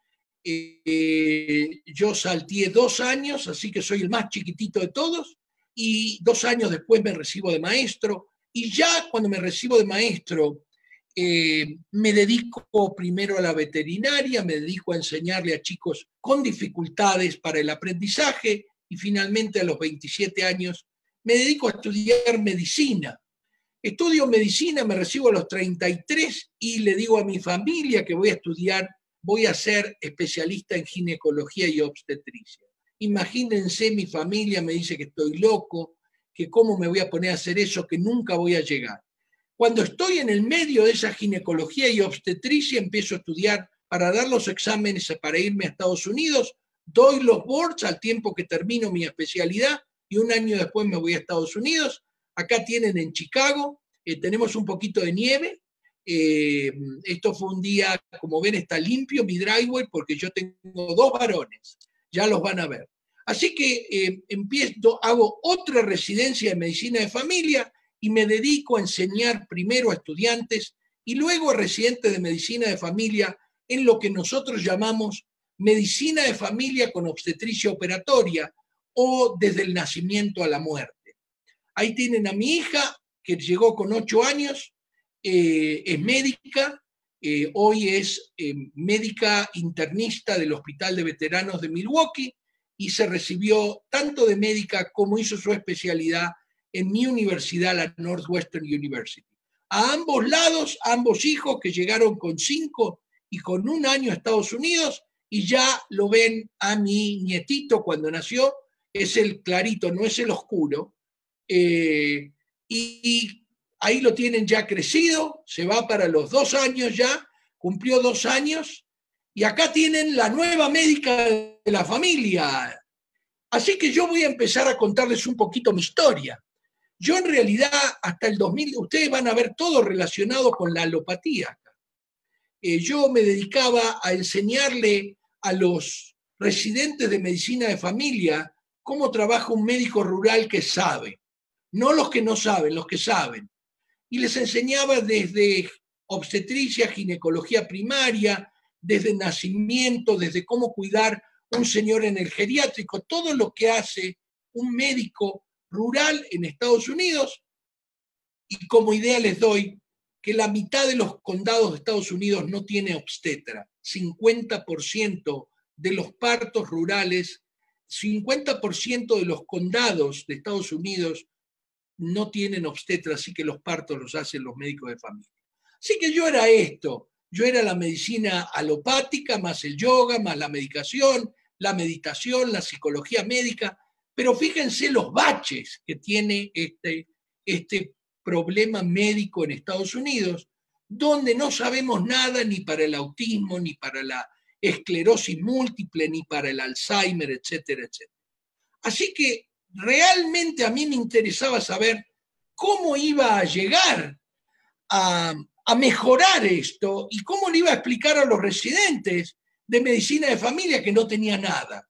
Eh, yo salteé dos años, así que soy el más chiquitito de todos, y dos años después me recibo de maestro. Y ya cuando me recibo de maestro, eh, me dedico primero a la veterinaria, me dedico a enseñarle a chicos con dificultades para el aprendizaje y finalmente a los veintisiete años me dedico a estudiar medicina. Estudio medicina, me recibo a los treinta y tres y le digo a mi familia que voy a estudiar, voy a ser especialista en ginecología y obstetricia. Imagínense, mi familia me dice que estoy loco, que cómo me voy a poner a hacer eso, que nunca voy a llegar. Cuando estoy en el medio de esa ginecología y obstetricia, empiezo a estudiar para dar los exámenes para irme a Estados Unidos, doy los boards al tiempo que termino mi especialidad y un año después me voy a Estados Unidos. Acá tienen en Chicago, eh, tenemos un poquito de nieve. Eh, esto fue un día, como ven, está limpio mi driveway porque yo tengo dos varones, ya los van a ver. Así que eh, empiezo, hago otra residencia de medicina de familia y me dedico a enseñar primero a estudiantes y luego a residentes de medicina de familia en lo que nosotros llamamos medicina de familia con obstetricia operatoria o desde el nacimiento a la muerte. Ahí tienen a mi hija, que llegó con ocho años, eh, es médica, eh, hoy es eh, médica internista del Hospital de Veteranos de Milwaukee y se recibió tanto de médica como hizo su especialidad en mi universidad, la Northwestern University. A ambos lados, ambos hijos que llegaron con cinco y con un año a Estados Unidos, y ya lo ven a mi nietito cuando nació, es el clarito, no es el oscuro, eh, y, y ahí lo tienen ya crecido, se va para los dos años ya, cumplió dos años, y acá tienen la nueva médica de la familia. Así que yo voy a empezar a contarles un poquito mi historia. Yo en realidad hasta el dos mil, ustedes van a ver todo relacionado con la alopatía. Eh, yo me dedicaba a enseñarle a los residentes de medicina de familia cómo trabaja un médico rural que sabe, no los que no saben, los que saben. Y les enseñaba desde obstetricia, ginecología primaria, desde nacimiento, desde cómo cuidar un señor en el geriátrico, todo lo que hace un médico rural en Estados Unidos, y como idea les doy que la mitad de los condados de Estados Unidos no tiene obstetra, cincuenta por ciento de los partos rurales, cincuenta por ciento de los condados de Estados Unidos no tienen obstetra, así que los partos los hacen los médicos de familia. Así que yo era esto, yo era la medicina alopática, más el yoga, más la medicación, la meditación, la psicología médica, pero fíjense los baches que tiene este, este problema médico en Estados Unidos, donde no sabemos nada ni para el autismo, ni para la esclerosis múltiple, ni para el Alzheimer, etcétera, etcétera. Así que realmente a mí me interesaba saber cómo iba a llegar a, a mejorar esto y cómo le iba a explicar a los residentes de medicina de familia que no tenía nada.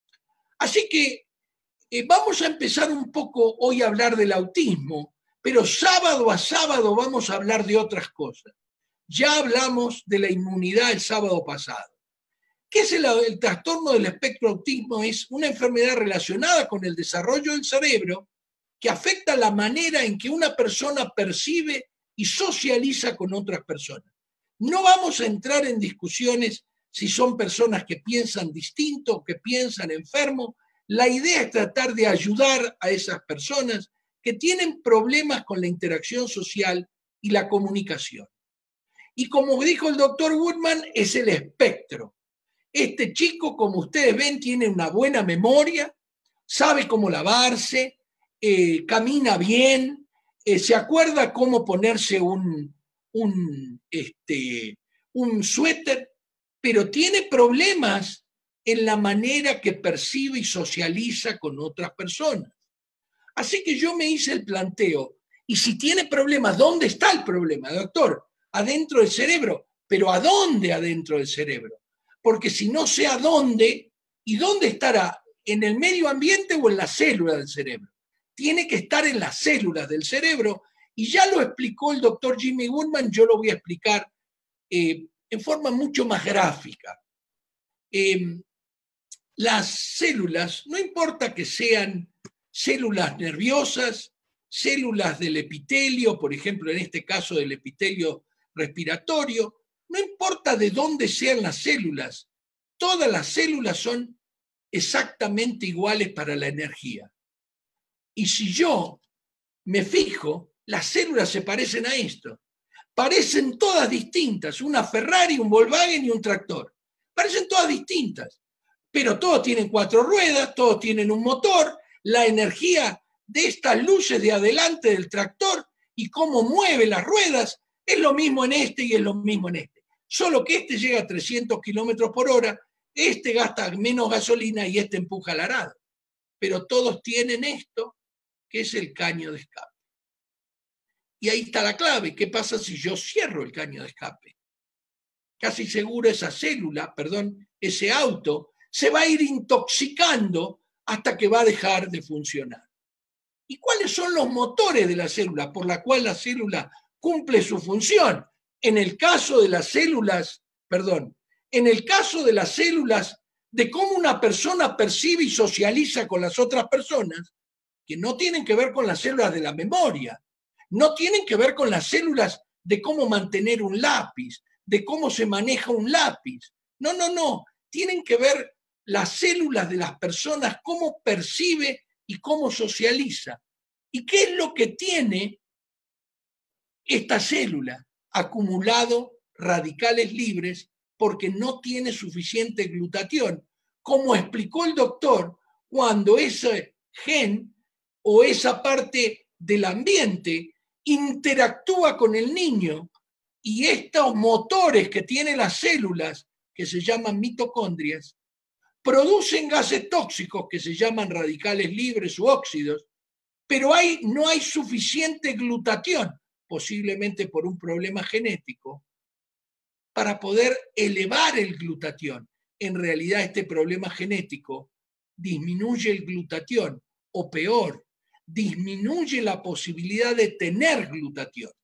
Así que eh, vamos a empezar un poco hoy a hablar del autismo, pero sábado a sábado vamos a hablar de otras cosas. Ya hablamos de la inmunidad el sábado pasado. ¿Qué es el, el trastorno del espectro autismo? Es una enfermedad relacionada con el desarrollo del cerebro que afecta la manera en que una persona percibe y socializa con otras personas. No vamos a entrar en discusiones si son personas que piensan distinto o que piensan enfermo. La idea es tratar de ayudar a esas personas que tienen problemas con la interacción social y la comunicación. Y como dijo el doctor Woodman, es el espectro. Este chico, como ustedes ven, tiene una buena memoria, sabe cómo lavarse, eh, camina bien, eh, se acuerda cómo ponerse un, un, este, un suéter, pero tiene problemas en la manera que percibe y socializa con otras personas. Así que yo me hice el planteo, y si tiene problemas, ¿dónde está el problema, doctor? Adentro del cerebro, pero ¿a dónde adentro del cerebro? Porque si no sé a dónde, ¿y dónde estará? ¿En el medio ambiente o en la célula del cerebro? Tiene que estar en las células del cerebro, y ya lo explicó el doctor Jimmy Goodman, yo lo voy a explicar eh, en forma mucho más gráfica. Eh, las células, no importa que sean células nerviosas, células del epitelio, por ejemplo, en este caso del epitelio respiratorio, no importa de dónde sean las células, todas las células son exactamente iguales para la energía. Y si yo me fijo, las células se parecen a esto. Parecen todas distintas, una Ferrari, un Volkswagen y un tractor. Parecen todas distintas, pero todos tienen cuatro ruedas, todos tienen un motor, la energía de estas luces de adelante del tractor y cómo mueve las ruedas es lo mismo en este y es lo mismo en este. Solo que este llega a trescientos kilómetros por hora, este gasta menos gasolina y este empuja el arado. Pero todos tienen esto, que es el caño de escape. Y ahí está la clave. ¿Qué pasa si yo cierro el caño de escape? Casi seguro esa célula, perdón, ese auto, se va a ir intoxicando hasta que va a dejar de funcionar. ¿Y cuáles son los motores de la célula por la cual la célula cumple su función? En el caso de las células, perdón, en el caso de las células de cómo una persona percibe y socializa con las otras personas, que no tienen que ver con las células de la memoria, no tienen que ver con las células de cómo mantener un lápiz, de cómo se maneja un lápiz. No, no, no. Tienen que ver las células de las personas, cómo percibe y cómo socializa. ¿Y qué es lo que tiene esta célula? Acumulado radicales libres porque no tiene suficiente glutatión. Como explicó el doctor, cuando ese gen o esa parte del ambiente interactúa con el niño y estos motores que tienen las células, que se llaman mitocondrias, producen gases tóxicos que se llaman radicales libres u óxidos, pero hay, no hay suficiente glutatión, posiblemente por un problema genético, para poder elevar el glutatión. En realidad este problema genético disminuye el glutatión, o peor, disminuye la posibilidad de tener glutatión.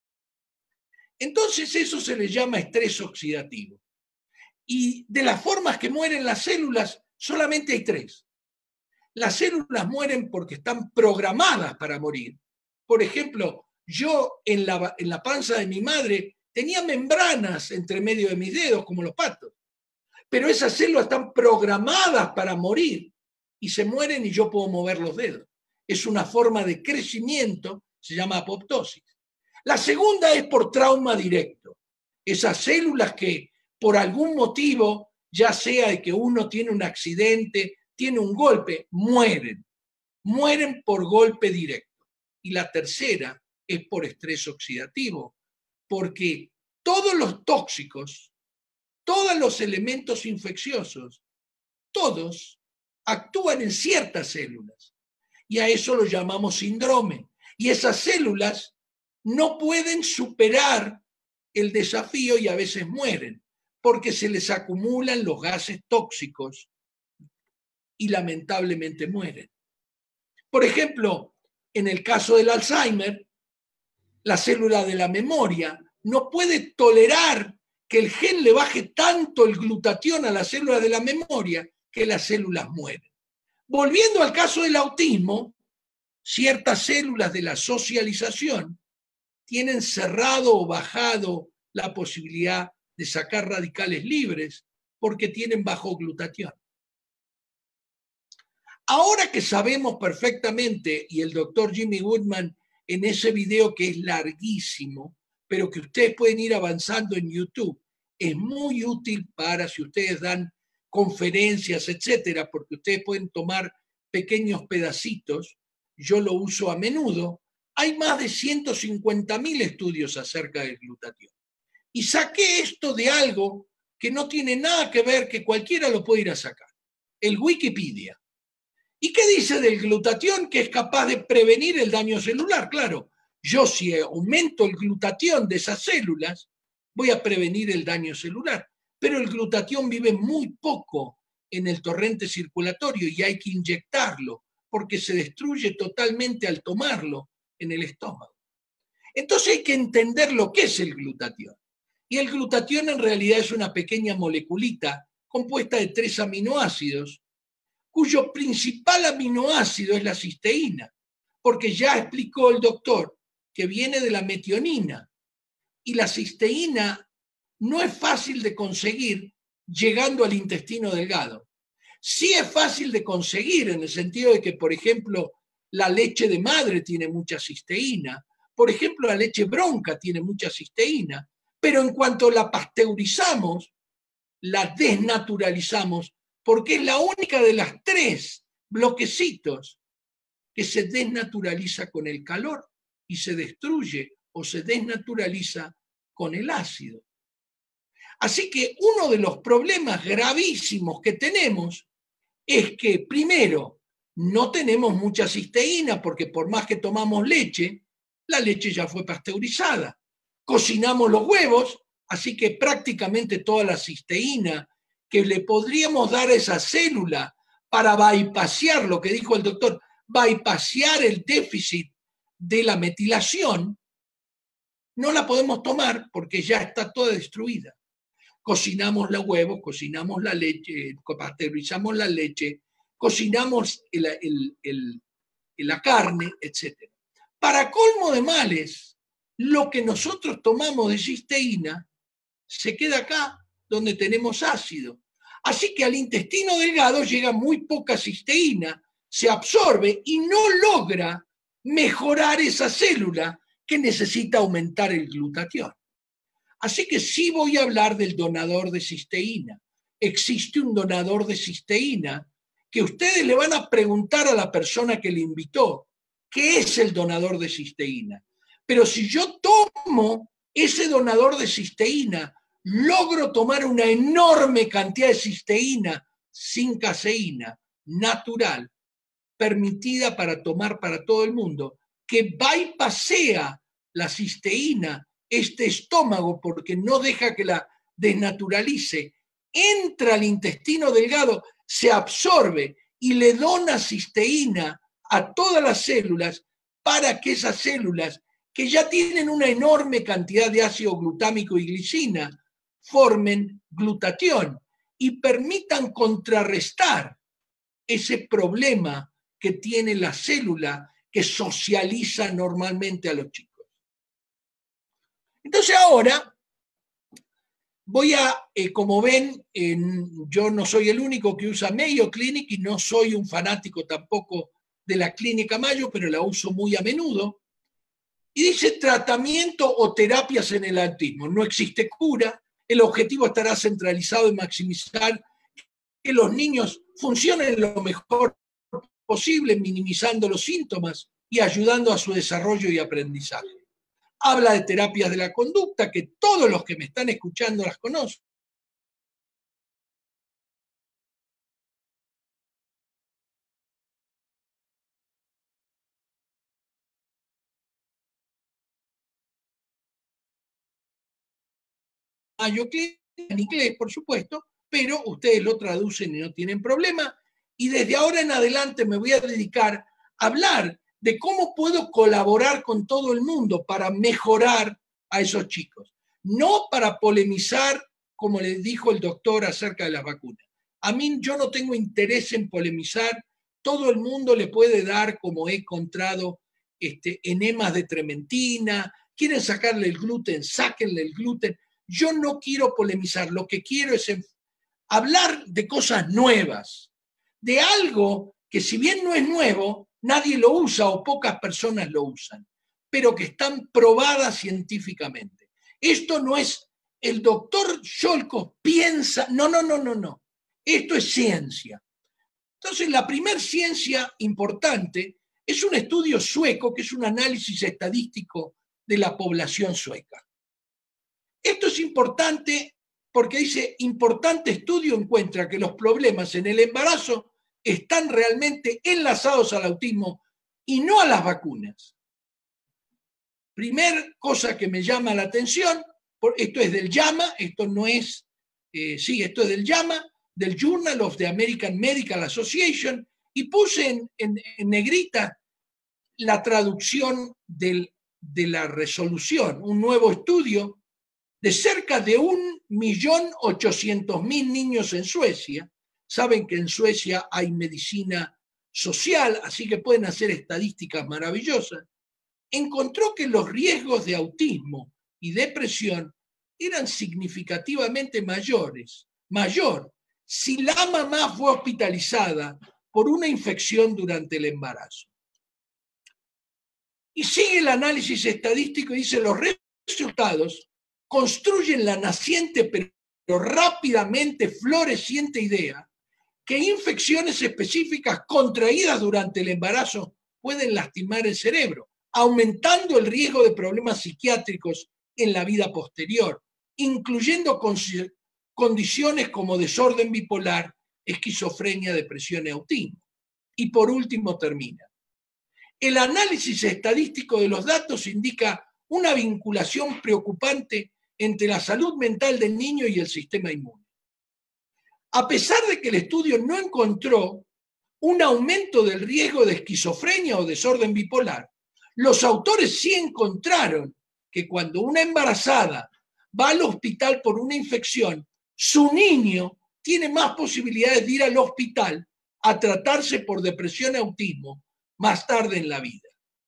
Entonces eso se le llama estrés oxidativo. Y de las formas que mueren las células, solamente hay tres. Las células mueren porque están programadas para morir. Por ejemplo, yo en la, en la panza de mi madre tenía membranas entre medio de mis dedos, como los patos. Pero esas células están programadas para morir y se mueren y yo puedo mover los dedos. Es una forma de crecimiento, se llama apoptosis. La segunda es por trauma directo. Esas células que por algún motivo, ya sea de que uno tiene un accidente, tiene un golpe, mueren. Mueren por golpe directo. Y la tercera es por estrés oxidativo, porque todos los tóxicos, todos los elementos infecciosos, todos actúan en ciertas células. Y a eso lo llamamos síndrome. Y esas células no pueden superar el desafío y a veces mueren, porque se les acumulan los gases tóxicos y lamentablemente mueren. Por ejemplo, en el caso del Alzheimer, la célula de la memoria no puede tolerar que el gen le baje tanto el glutatión a la célula de la memoria que las células mueren. Volviendo al caso del autismo, ciertas células de la socialización tienen cerrado o bajado la posibilidad de sacar radicales libres porque tienen bajo glutatión. Ahora que sabemos perfectamente, y el doctor Jimmy Goodman en ese video que es larguísimo, pero que ustedes pueden ir avanzando en YouTube, es muy útil para si ustedes dan conferencias, etcétera, porque ustedes pueden tomar pequeños pedacitos, yo lo uso a menudo. Hay más de ciento cincuenta mil estudios acerca del glutatión. Y saqué esto de algo que no tiene nada que ver, que cualquiera lo puede ir a sacar, el Wikipedia. ¿Y qué dice del glutatión? Que es capaz de prevenir el daño celular. Claro, yo si aumento el glutatión de esas células, voy a prevenir el daño celular. Pero el glutatión vive muy poco en el torrente circulatorio y hay que inyectarlo porque se destruye totalmente al tomarlo en el estómago. Entonces hay que entender lo que es el glutatión. Y el glutatión en realidad es una pequeña moleculita compuesta de tres aminoácidos, cuyo principal aminoácido es la cisteína, porque ya explicó el doctor que viene de la metionina, y la cisteína no es fácil de conseguir llegando al intestino delgado. Sí es fácil de conseguir en el sentido de que, por ejemplo, la leche de madre tiene mucha cisteína, por ejemplo, la leche bronca tiene mucha cisteína, pero en cuanto la pasteurizamos, la desnaturalizamos, porque es la única de las tres bloquecitos que se desnaturaliza con el calor y se destruye o se desnaturaliza con el ácido. Así que uno de los problemas gravísimos que tenemos es que, primero, no tenemos mucha cisteína, porque por más que tomamos leche, la leche ya fue pasteurizada. Cocinamos los huevos, así que prácticamente toda la cisteína que le podríamos dar a esa célula para bypassear, lo que dijo el doctor, bypassear el déficit de la metilación, no la podemos tomar porque ya está toda destruida. Cocinamos los huevos, cocinamos la leche, pasteurizamos la leche, cocinamos el, el, el, la carne, etcétera. Para colmo de males, lo que nosotros tomamos de cisteína se queda acá, donde tenemos ácido. Así que al intestino delgado llega muy poca cisteína, se absorbe y no logra mejorar esa célula que necesita aumentar el glutatión. Así que sí voy a hablar del donador de cisteína. Existe un donador de cisteína que ustedes le van a preguntar a la persona que le invitó qué es el donador de cisteína. Pero si yo tomo ese donador de cisteína, logro tomar una enorme cantidad de cisteína sin caseína, natural, permitida para tomar para todo el mundo, que bypassea la cisteína, este estómago, porque no deja que la desnaturalice, entra al intestino delgado, se absorbe y le dona cisteína a todas las células para que esas células, que ya tienen una enorme cantidad de ácido glutámico y glicina, formen glutatión y permitan contrarrestar ese problema que tiene la célula que socializa normalmente a los chicos. Entonces ahora voy a, eh, como ven, eh, yo no soy el único que usa Mayo Clinic y no soy un fanático tampoco de la Clínica Mayo, pero la uso muy a menudo. Y dice tratamiento o terapias en el autismo. No existe cura. El objetivo estará centralizado en maximizar que los niños funcionen lo mejor posible, minimizando los síntomas y ayudando a su desarrollo y aprendizaje. Habla de terapias de la conducta, que todos los que me están escuchando las conocen. Mayo Clinic, en inglés, por supuesto, pero ustedes lo traducen y no tienen problema. Y desde ahora en adelante me voy a dedicar a hablar de cómo puedo colaborar con todo el mundo para mejorar a esos chicos. No para polemizar, como les dijo el doctor acerca de las vacunas. A mí yo no tengo interés en polemizar. Todo el mundo le puede dar, como he encontrado, este, enemas de trementina. Quieren sacarle el gluten, sáquenle el gluten. Yo no quiero polemizar. Lo que quiero es hablar de cosas nuevas, de algo que si bien no es nuevo, nadie lo usa o pocas personas lo usan, pero que están probadas científicamente. Esto no es, el doctor Scholkov piensa, no, no, no, no, no. Esto es ciencia. Entonces, la primera ciencia importante es un estudio sueco, que es un análisis estadístico de la población sueca. Esto es importante porque dice, importante estudio encuentra que los problemas en el embarazo están realmente enlazados al autismo y no a las vacunas. Primer cosa que me llama la atención, por, esto es del JAMA, esto no es, eh, sí, esto es del JAMA, del Journal of the American Medical Association, y puse en, en, en negrita la traducción del, de la resolución, un nuevo estudio de cerca de un millón ochocientos mil niños en Suecia. Saben que en Suecia hay medicina social, así que pueden hacer estadísticas maravillosas. Encontró que los riesgos de autismo y depresión eran significativamente mayores, mayor, si la mamá fue hospitalizada por una infección durante el embarazo. Y sigue el análisis estadístico y dice, los resultados construyen la naciente pero rápidamente floreciente idea que infecciones específicas contraídas durante el embarazo pueden lastimar el cerebro, aumentando el riesgo de problemas psiquiátricos en la vida posterior, incluyendo condiciones como desorden bipolar, esquizofrenia, depresión y autismo. Y por último termina. El análisis estadístico de los datos indica una vinculación preocupante entre la salud mental del niño y el sistema inmune. A pesar de que el estudio no encontró un aumento del riesgo de esquizofrenia o desorden bipolar, los autores sí encontraron que cuando una embarazada va al hospital por una infección, su niño tiene más posibilidades de ir al hospital a tratarse por depresión y autismo más tarde en la vida.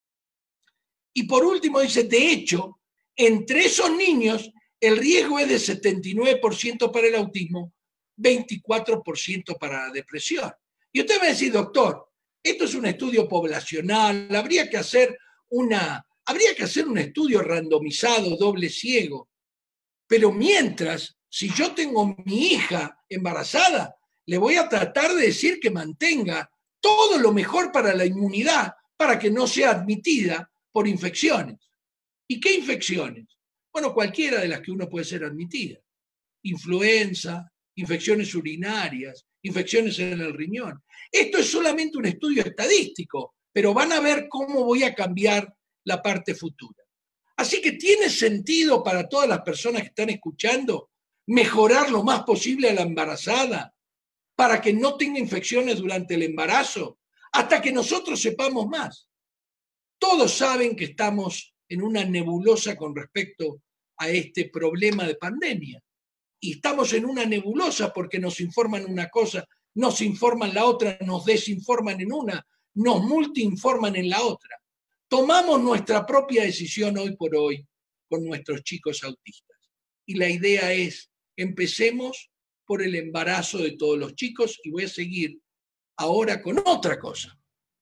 Y por último dice, de hecho, entre esos niños el riesgo es de setenta y nueve por ciento para el autismo, veinticuatro por ciento para la depresión. Y usted me dice, doctor, esto es un estudio poblacional, habría que hacer una, habría que hacer un estudio randomizado, doble ciego. Pero mientras, si yo tengo mi hija embarazada, le voy a tratar de decir que mantenga todo lo mejor para la inmunidad, para que no sea admitida por infecciones. ¿Y qué infecciones? Bueno, cualquiera de las que uno puede ser admitida. Influenza, infecciones urinarias, infecciones en el riñón. Esto es solamente un estudio estadístico, pero van a ver cómo voy a cambiar la parte futura. Así que tiene sentido para todas las personas que están escuchando mejorar lo más posible a la embarazada para que no tenga infecciones durante el embarazo, hasta que nosotros sepamos más. Todos saben que estamos en una nebulosa con respecto a este problema de pandemia. Y estamos en una nebulosa porque nos informan una cosa, nos informan la otra, nos desinforman en una, nos multiinforman en la otra. Tomamos nuestra propia decisión hoy por hoy con nuestros chicos autistas. Y la idea es, empecemos por el embarazo de todos los chicos y voy a seguir ahora con otra cosa.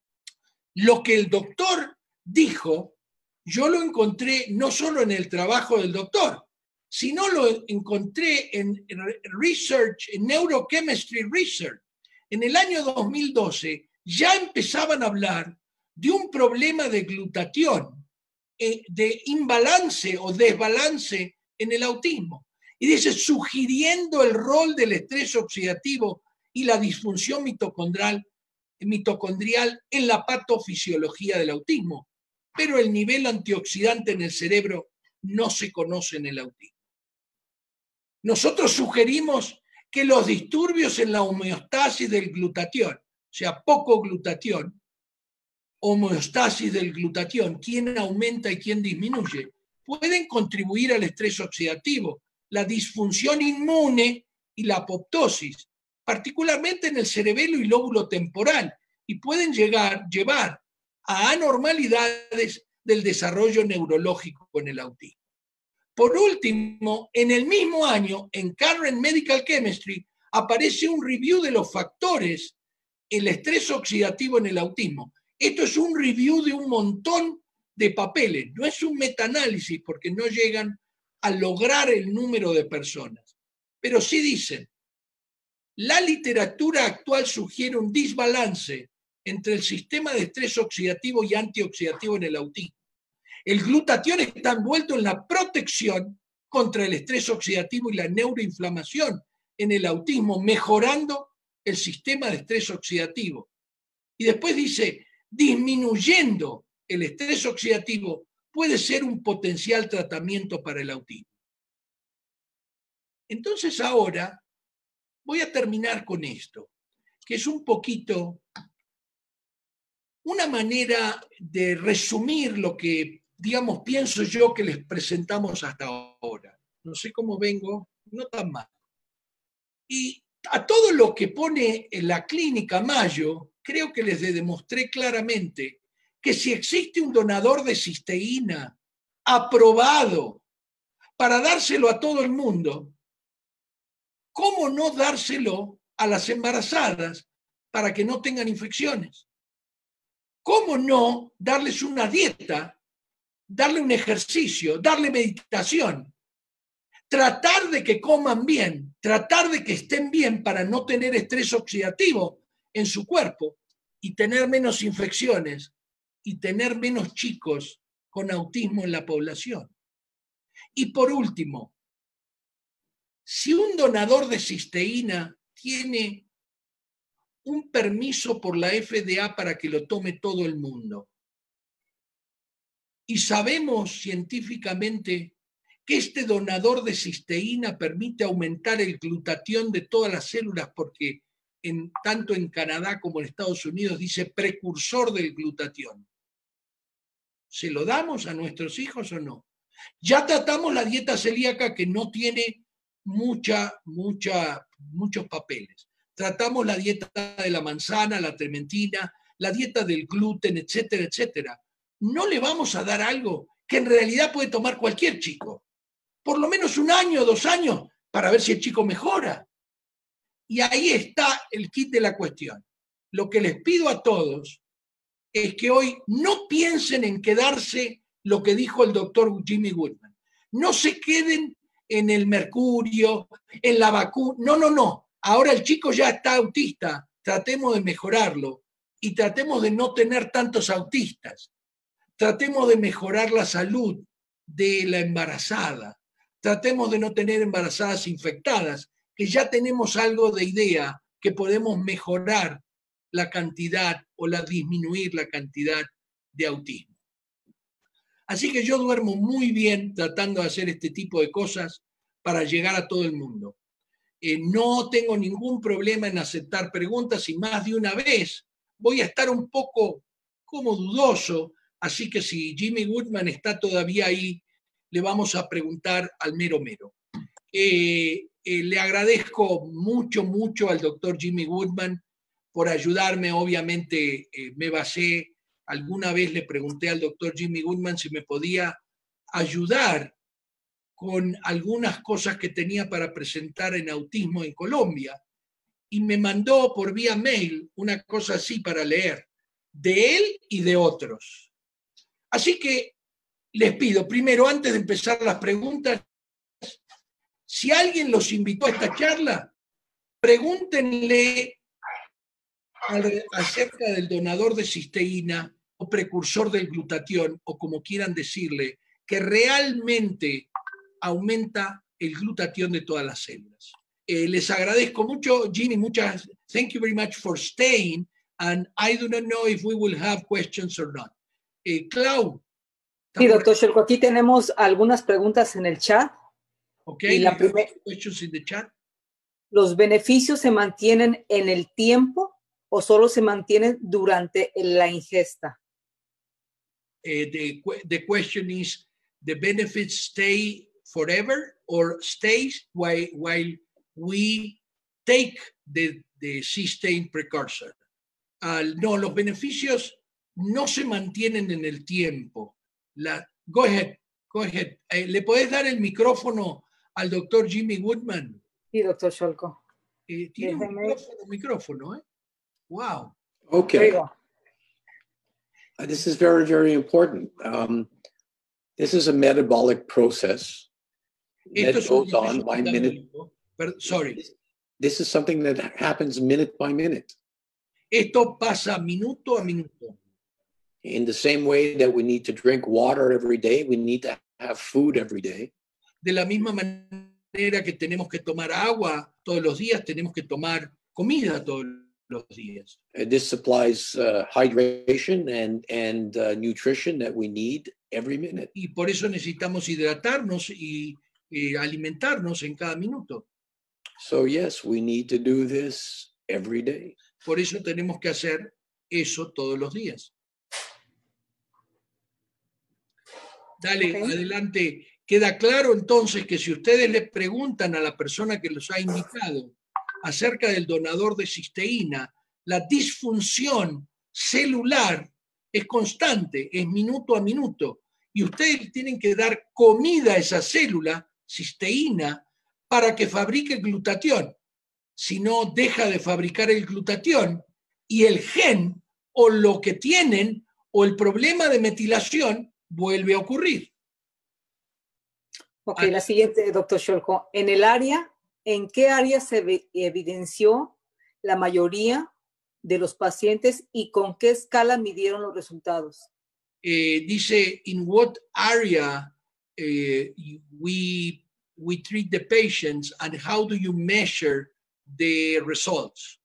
Lo que el doctor dijo, yo lo encontré no solo en el trabajo del doctor, sino lo encontré en research, en neurochemistry research. En el año dos mil doce ya empezaban a hablar de un problema de glutatión, de imbalance o desbalance en el autismo. Y dice, sugiriendo el rol del estrés oxidativo y la disfunción mitocondrial, mitocondrial en la patofisiología del autismo. Pero el nivel antioxidante en el cerebro no se conoce en el autismo. Nosotros sugerimos que los disturbios en la homeostasis del glutatión, o sea, poco glutatión, homeostasis del glutatión, quién aumenta y quién disminuye, pueden contribuir al estrés oxidativo, la disfunción inmune y la apoptosis, particularmente en el cerebelo y lóbulo temporal, y pueden llegar, llevar a anormalidades del desarrollo neurológico en el autismo. Por último, en el mismo año, en Current Medical Chemistry, aparece un review de los factores, el estrés oxidativo en el autismo. Esto es un review de un montón de papeles, no es un metaanálisis porque no llegan a lograr el número de personas. Pero sí dicen, la literatura actual sugiere un desbalance entre el sistema de estrés oxidativo y antioxidativo en el autismo. El glutatión está envuelto en la protección contra el estrés oxidativo y la neuroinflamación en el autismo, mejorando el sistema de estrés oxidativo. Y después dice, disminuyendo el estrés oxidativo puede ser un potencial tratamiento para el autismo. Entonces ahora voy a terminar con esto, que es un poquito una manera de resumir lo que, digamos, pienso yo que les presentamos hasta ahora. No sé cómo vengo, no tan mal. Y a todo lo que pone en la clínica Mayo, creo que les demostré claramente que si existe un donador de cisteína aprobado para dárselo a todo el mundo, ¿cómo no dárselo a las embarazadas para que no tengan infecciones? ¿Cómo no darles una dieta, darle un ejercicio, darle meditación? Tratar de que coman bien, tratar de que estén bien para no tener estrés oxidativo en su cuerpo y tener menos infecciones y tener menos chicos con autismo en la población. Y por último, si un donador de cisteína tiene un permiso por la F D A para que lo tome todo el mundo, y sabemos científicamente que este donador de cisteína permite aumentar el glutatión de todas las células, porque en, tanto en Canadá como en Estados Unidos dice precursor del glutatión. ¿Se lo damos a nuestros hijos o no? Ya tratamos la dieta celíaca, que no tiene mucha, mucha, muchos papeles. Tratamos la dieta de la manzana, la trementina, la dieta del gluten, etcétera, etcétera. No le vamos a dar algo que en realidad puede tomar cualquier chico. Por lo menos un año, dos años, para ver si el chico mejora. Y ahí está el kit de la cuestión. Lo que les pido a todos es que hoy no piensen en quedarse lo que dijo el doctor Jimmy Goodman. No se queden en el mercurio, en la vacuna. No, no, no. Ahora el chico ya está autista. Tratemos de mejorarlo y tratemos de no tener tantos autistas. Tratemos de mejorar la salud de la embarazada. Tratemos de no tener embarazadas infectadas, que ya tenemos algo de idea que podemos mejorar la cantidad o la disminuir la cantidad de autismo. Así que yo duermo muy bien tratando de hacer este tipo de cosas para llegar a todo el mundo. Eh, no tengo ningún problema en aceptar preguntas, y más de una vez voy a estar un poco como dudoso, así que si Jimmy Goodman está todavía ahí, le vamos a preguntar al mero mero. Eh, eh, le agradezco mucho, mucho al doctor Jimmy Goodman por ayudarme. Obviamente eh, me basé, alguna vez le pregunté al doctor Jimmy Goodman si me podía ayudar con algunas cosas que tenía para presentar en autismo en Colombia, y me mandó por vía mail una cosa así para leer, de él y de otros. Así que les pido, primero, antes de empezar las preguntas, si alguien los invitó a esta charla, pregúntenle acerca del donador de cisteína o precursor del glutatión, o como quieran decirle, que realmente aumenta el glutatión de todas las células. Eh, les agradezco mucho, Jimmy, muchas, thank you very much for staying, and I do not know if we will have questions or not. Eh, Clau. Sí, doctor Sholko, aquí tenemos algunas preguntas en el chat. Okay, y la primera, questions in the chat. ¿Los beneficios se mantienen en el tiempo o solo se mantienen durante la ingesta? Uh, the, the question is, the benefits stay forever or stays while, while we take the, the cysteine precursor? Uh, no, los beneficios no se mantienen en el tiempo. La, go ahead, go ahead. Eh, ¿Le podés dar el micrófono al doctor Jimmy Goodman? Sí, doctor Sholko. Eh, tiene un micrófono, micrófono, ¿eh? Wow. Okay. Uh, this is very, very important. Um, this is a metabolic process that goes on by minute. Sorry. This, this is something that happens minute by minute. Esto pasa minuto a minuto. In the same way that we need to drink water every day, we need to have food every day. De la misma manera que tenemos que tomar agua todos los días, tenemos que tomar comida todos los días. Uh, this supplies uh, hydration and, and uh, nutrition that we need every minute. Y por eso necesitamos hidratarnos y, eh, alimentarnos en cada minuto. So yes, we need to do this every day. Por eso tenemos que hacer eso todos los días. Dale, Okay. adelante. Queda claro entonces que si ustedes le preguntan a la persona que los ha invitado acerca del donador de cisteína, la disfunción celular es constante, es minuto a minuto, y ustedes tienen que dar comida a esa célula, cisteína, para que fabrique glutatión. Si no, deja de fabricar el glutatión y el gen o lo que tienen o el problema de metilación vuelve a ocurrir. Ok, la siguiente, doctor Sholko. En el área, ¿en qué área se evi- evidenció la mayoría de los pacientes y con qué escala midieron los resultados? Eh, dice, in what area eh, we, we treat the patients and how do you measure the results?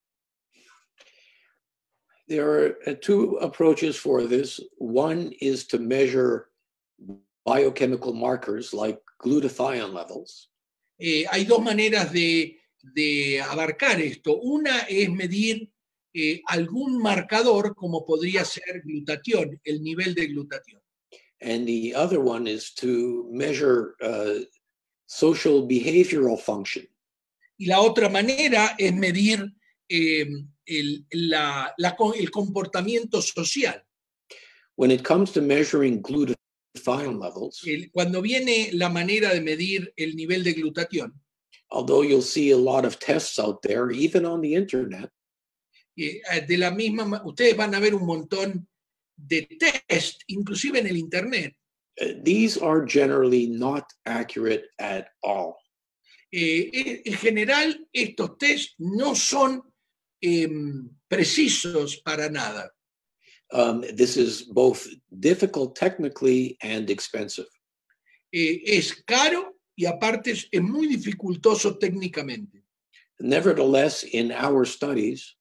There are uh, two approaches for this. One is to measure biochemical markers like glutathione levels. Eh, hay dos maneras de, de abarcar esto. Una es medir eh, algún marcador, como podría ser glutatión, el nivel de glutatión. And the other one is to measure uh, social behavioral function. Y la otra manera es medir eh, el, la, la, el comportamiento social. When it comes to measuring glutathione levels, El, cuando viene la manera de medir el nivel de glutatión, although you'll see a lot of tests out there, even on the internet, eh, de la misma, ustedes van a ver un montón de test, inclusive en el internet. uh, these are generally not accurate at all. Eh, en general, estos test no son eh, precisos para nada. Um, this is both difficult technically and expensive. Eh, es caro y aparte es, es muy dificultoso técnicamente. Nevertheless, in our studies,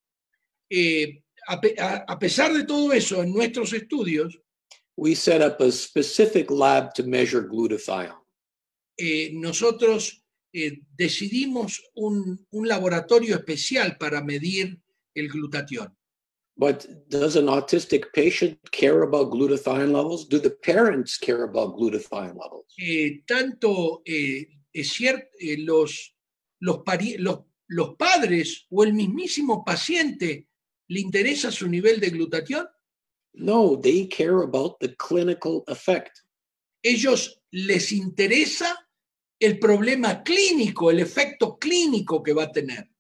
Eh, a, a, a pesar de todo eso, en nuestros estudios, we set up a specific lab to measure glutathione. eh, nosotros eh, decidimos un, un laboratorio especial para medir el glutatión. But does an autistic patient care about glutathione levels? Do the parents care about glutathione levels? Eh, tanto eh, es cierto, eh, los, los, los, los padres o el mismísimo paciente le interesa su nivel de glutatión. No, they care about the clinical effect. Ellos les interesa el problema clínico, el efecto clínico que va a tener.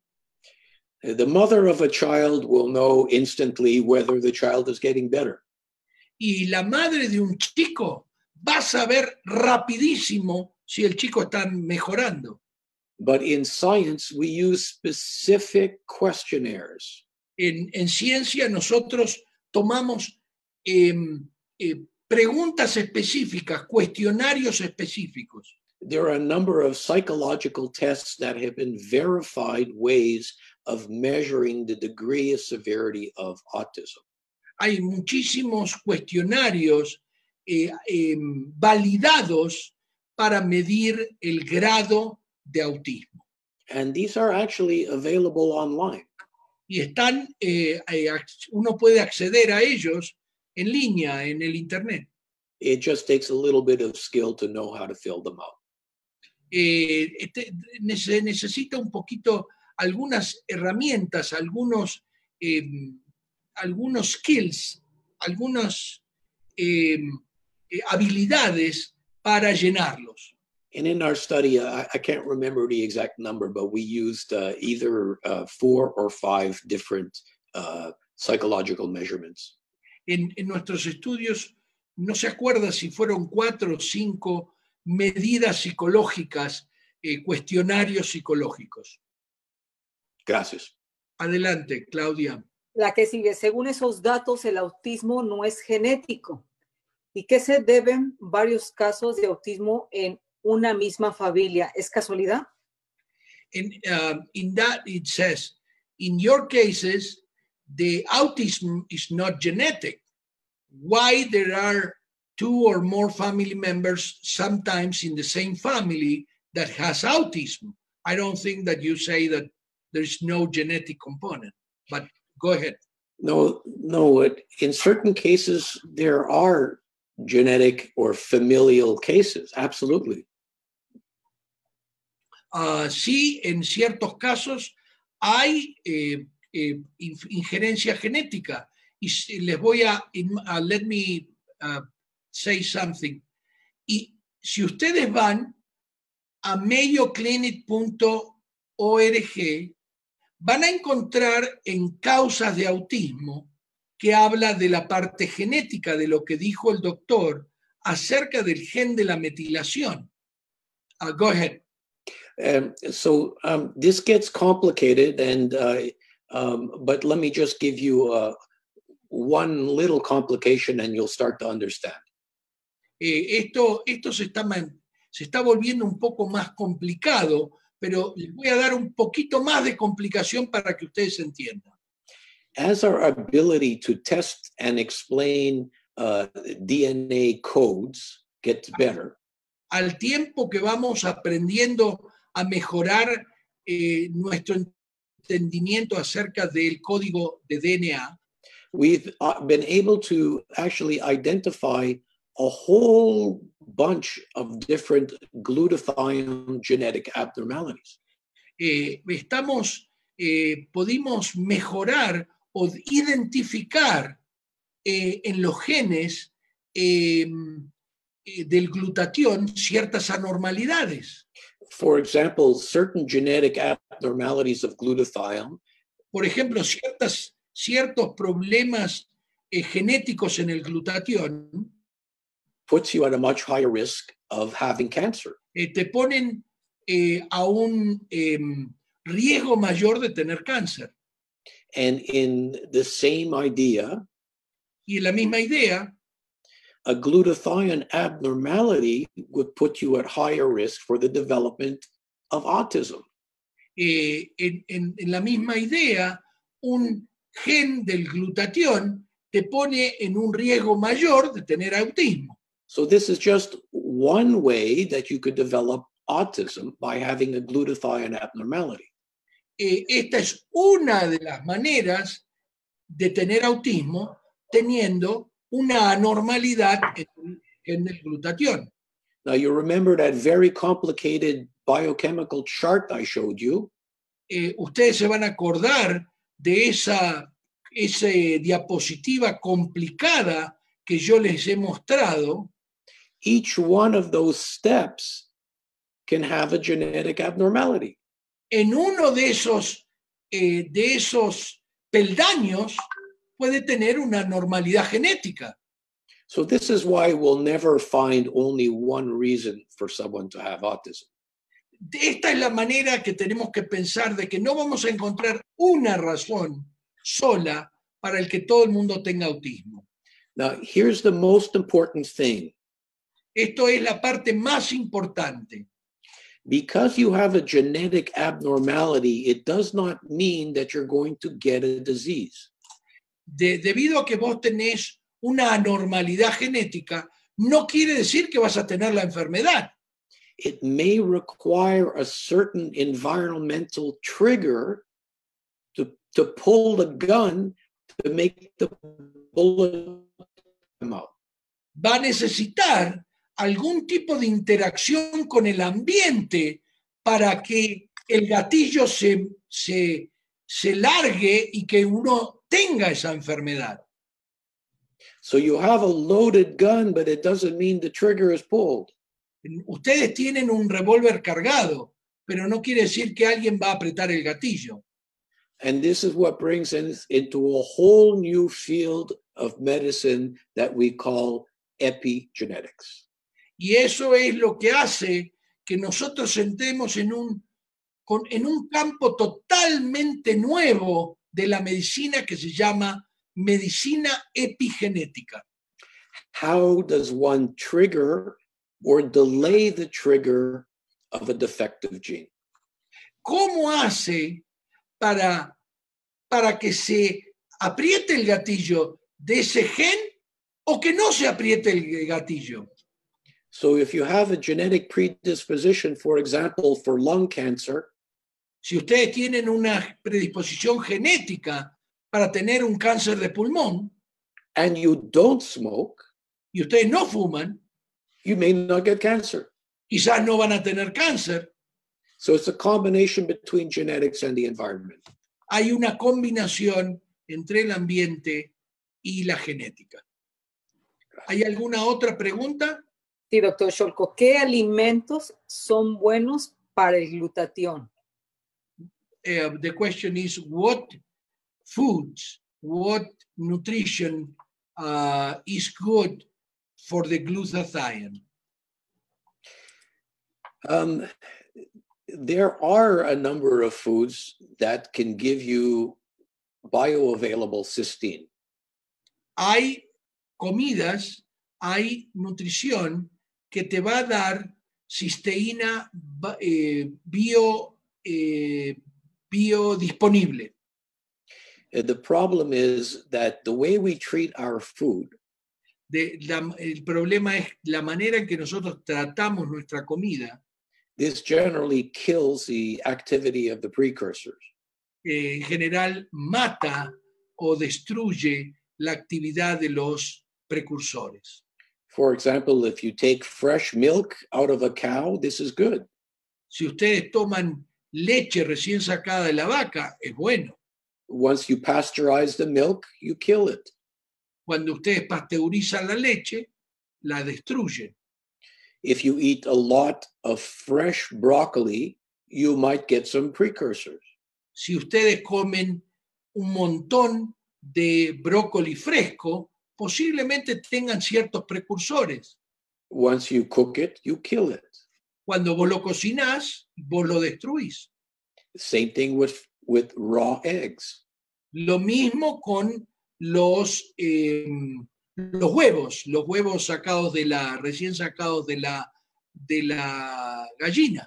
The mother of a child will know instantly whether the child is getting better. Y la madre de un chico va a saber rapidísimo si el chico está mejorando. But in science, we use specific questionnaires. En, en ciencia nosotros tomamos eh, eh, preguntas específicas, cuestionarios específicos. There are a number of psychological tests that have been verified ways of measuring the degree of severity of autism. Hay muchísimos cuestionarios eh, eh, validados para medir el grado de autismo. And these are actually available online. Y están, eh, uno puede acceder a ellos en línea, en el internet. It just takes a little bit of skill to know how to fill them out. Eh, este, se necesita un poquito, algunas herramientas, algunos, eh, algunos skills, algunas eh, eh, habilidades para llenarlos. And in our study, I, I can't remember the exact number, but we used uh, either uh, four or five different uh, psychological measurements. En, en nuestros estudios, no se acuerda si fueron cuatro o cinco medidas psicológicas, eh, cuestionarios psicológicos. Gracias. Adelante, Claudia. La que sigue, según esos datos, el autismo no es genético. ¿Y qué se deben varios casos de autismo en una misma familia? ¿Es casualidad? In, uh, in that it says, in your cases, the autism is not genetic. Why there are two or more family members, sometimes in the same family, that has autism. I don't think that you say that there's no genetic component, but go ahead. No, no, it, in certain cases, there are genetic or familial cases, absolutely. Uh, sí, en ciertos casos hay eh, eh, injerencia genética. Y les voy a, uh, let me uh, say something. Y si ustedes van a mayo clinic punto org, van a encontrar en causas de autismo que habla de la parte genética, de lo que dijo el doctor acerca del gen de la metilación. Uh, go ahead. Um, so um, this gets complicated, and uh, um, but let me just give you uh, one little complication, and you'll start to understand. Eh, esto esto se, está, se está volviendo un poco más complicado, pero les voy a dar un poquito más de complicación para que ustedes entiendan. As our ability to test and explain uh, D N A codes gets better, al tiempo que vamos aprendiendo a mejorar eh, nuestro entendimiento acerca del código de D N A, we've been able to actually identify a whole bunch of different glutathione genetic abnormalities. Eh, estamos, eh, pudimos mejorar o identificar eh, en los genes eh, del glutatión ciertas anormalidades. For example, certain genetic abnormalities of glutathione. Por ejemplo, ciertas, ciertos problemas eh, genéticos en el glutatión puts you at a much higher risk of having cancer. Eh, te ponen eh, a un eh, riesgo mayor de tener cáncer. And in the same idea, y en la misma idea, a glutathione abnormality would put you at higher risk for the development of autism. Eh, en, en, en la misma idea, un gen del glutatión te pone en un riesgo mayor de tener autismo. So this is just one way that you could develop autism, by having a glutathione abnormality. Eh, esta es una de las maneras de tener autismo teniendo una anormalidad en, en el glutatión. Now you remember that very complicated biochemical chart I showed you. Eh, ustedes se van a acordar de esa, esa diapositiva complicada que yo les he mostrado. Each one of those steps can have a genetic abnormality. En uno de esos, eh, de esos peldaños puede tener una anormalidad genética. So this is why we'll never find only one reason for someone to have autism. Esta es la manera que tenemos que pensar, de que no vamos a encontrar una razón sola para el que todo el mundo tenga autismo. Now, here's the most important thing. Esto es la parte más importante. Because you have a genetic abnormality, it does not mean that you're going to get a disease. De, debido a que vos tenés una anormalidad genética, no quiere decir que vas a tener la enfermedad. It may require a certain environmental trigger to, to pull the gun to make the bullet come out. Va a necesitar algún tipo de interacción con el ambiente para que el gatillo se, se, se largue y que uno tenga esa enfermedad. So you have a loaded gun, but it doesn't mean the trigger is pulled. Ustedes tienen un revólver cargado, pero no quiere decir que alguien va a apretar el gatillo. And this is what brings us into a whole new field of medicine that we call epigenetics. Y eso es lo que hace que nosotros entremos en un, con, en un campo totalmente nuevo de la medicina que se llama medicina epigenética. How does one trigger or delay the trigger of a defective gene? ¿Cómo hace para, para que se apriete el gatillo de ese gen o que no se apriete el gatillo? So if you have a genetic predisposition, for example, for lung cancer, si ustedes tienen una predisposición genética para tener un cáncer de pulmón and you don't smoke, y ustedes no fuman, you may not get cancer. quizás no van a tener cáncer. So it's a combination between genetics and the environment. Hay una combinación entre el ambiente y la genética. ¿Hay alguna otra pregunta? Sí, doctor Cholco. ¿Qué alimentos son buenos para el glutatión? Uh, the question is, what foods, what nutrition uh, is good for the glutathione? Um, there are a number of foods that can give you bioavailable cysteine. Hay comidas, hay nutrición que te va a dar cisteína eh, bio, eh, biodisponible. Uh, the problem is that the way we treat our food De, la, el problema es la manera en que nosotros tratamos nuestra comida. This generally kills the activity of the precursors. Eh, en general mata o destruye la actividad de los precursores. For example, if you take fresh milk out of a cow, this is good. Si ustedes toman leche recién sacada de la vaca, es bueno. Once you pasteurize the milk, you kill it. Cuando ustedes pasteurizan la leche, la destruyen. If you eat a lot of fresh broccoli, you might get some precursors. Si ustedes comen un montón de brócoli fresco, posiblemente tengan ciertos precursores. Once you cook it, you kill it. Cuando vos lo cocinás, vos lo destruís. Same thing with, with raw eggs. Lo mismo con los, eh, los huevos, los huevos sacados de la, recién sacados de la, de la gallina.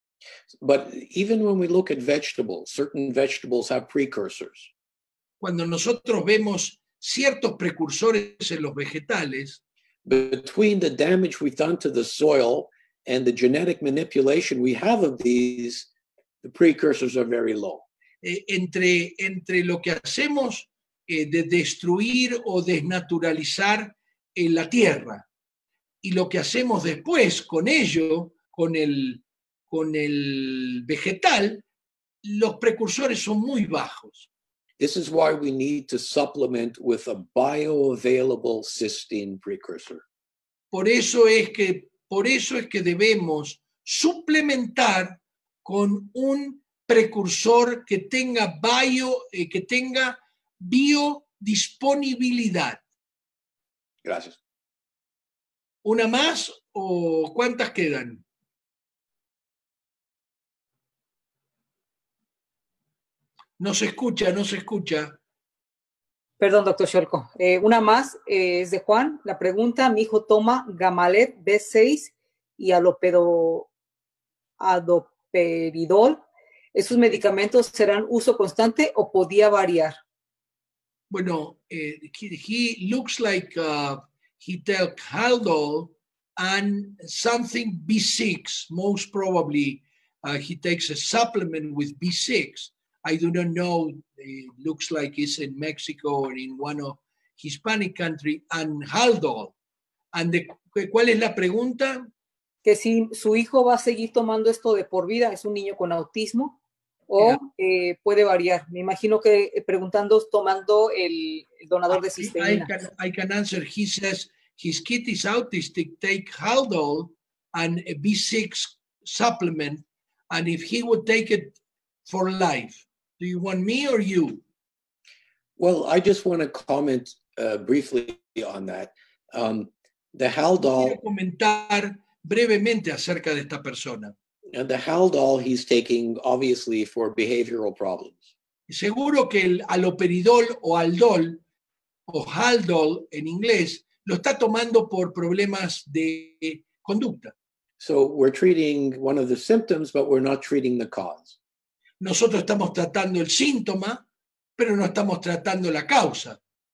But even when we look at vegetables, certain vegetables have precursors. Cuando nosotros vemos ciertos precursores en los vegetales, between the damage we've done to the soil and the genetic manipulation we have of these, the precursors are very low. eh, entre, entre lo que hacemos eh, de destruir o desnaturalizar eh, la tierra y lo que hacemos después con ello, con el, con el vegetal, los precursores son muy bajos. This is why we need to supplement with a bioavailable cysteine precursor. Por eso es que, por eso es que debemos suplementar con un precursor que tenga bio, eh, que tenga biodisponibilidad. Gracias. ¿Una más o cuántas quedan? No se escucha, no se escucha. Perdón, doctor Cholco. Eh, una más eh, es de Juan. La pregunta, mi hijo toma Gamalet B seis y alopedo, adoperidol. ¿Esos medicamentos serán uso constante o podía variar? Bueno, eh, he, he looks like uh, he took Haldol and something B six. Most probably uh, he takes a supplement with B six. I do not know. It looks like it's in Mexico or in one of Hispanic country, and Haldol. And the, ¿cuál es la pregunta? Que si su hijo va a seguir tomando esto de por vida, es un niño con autismo, o Yeah. eh, puede variar. Me imagino que eh, preguntando, tomando el, el donador de I, I, cisteína. can, I can answer. He says his kid is autistic, take Haldol and a B six supplement, and if he would take it for life. Do you want me or you? Well, I just want to comment uh, briefly on that. Um, the Haldol, Quiero comentar brevemente acerca de esta persona. and the Haldol he's taking obviously for behavioral problems. Seguro que el aloperidol o aldol o haldol en inglés lo está tomando por problemas de conducta. So we're treating one of the symptoms, but we're not treating the cause. Nosotros estamos tratando el síntoma, pero no estamos tratando la causa.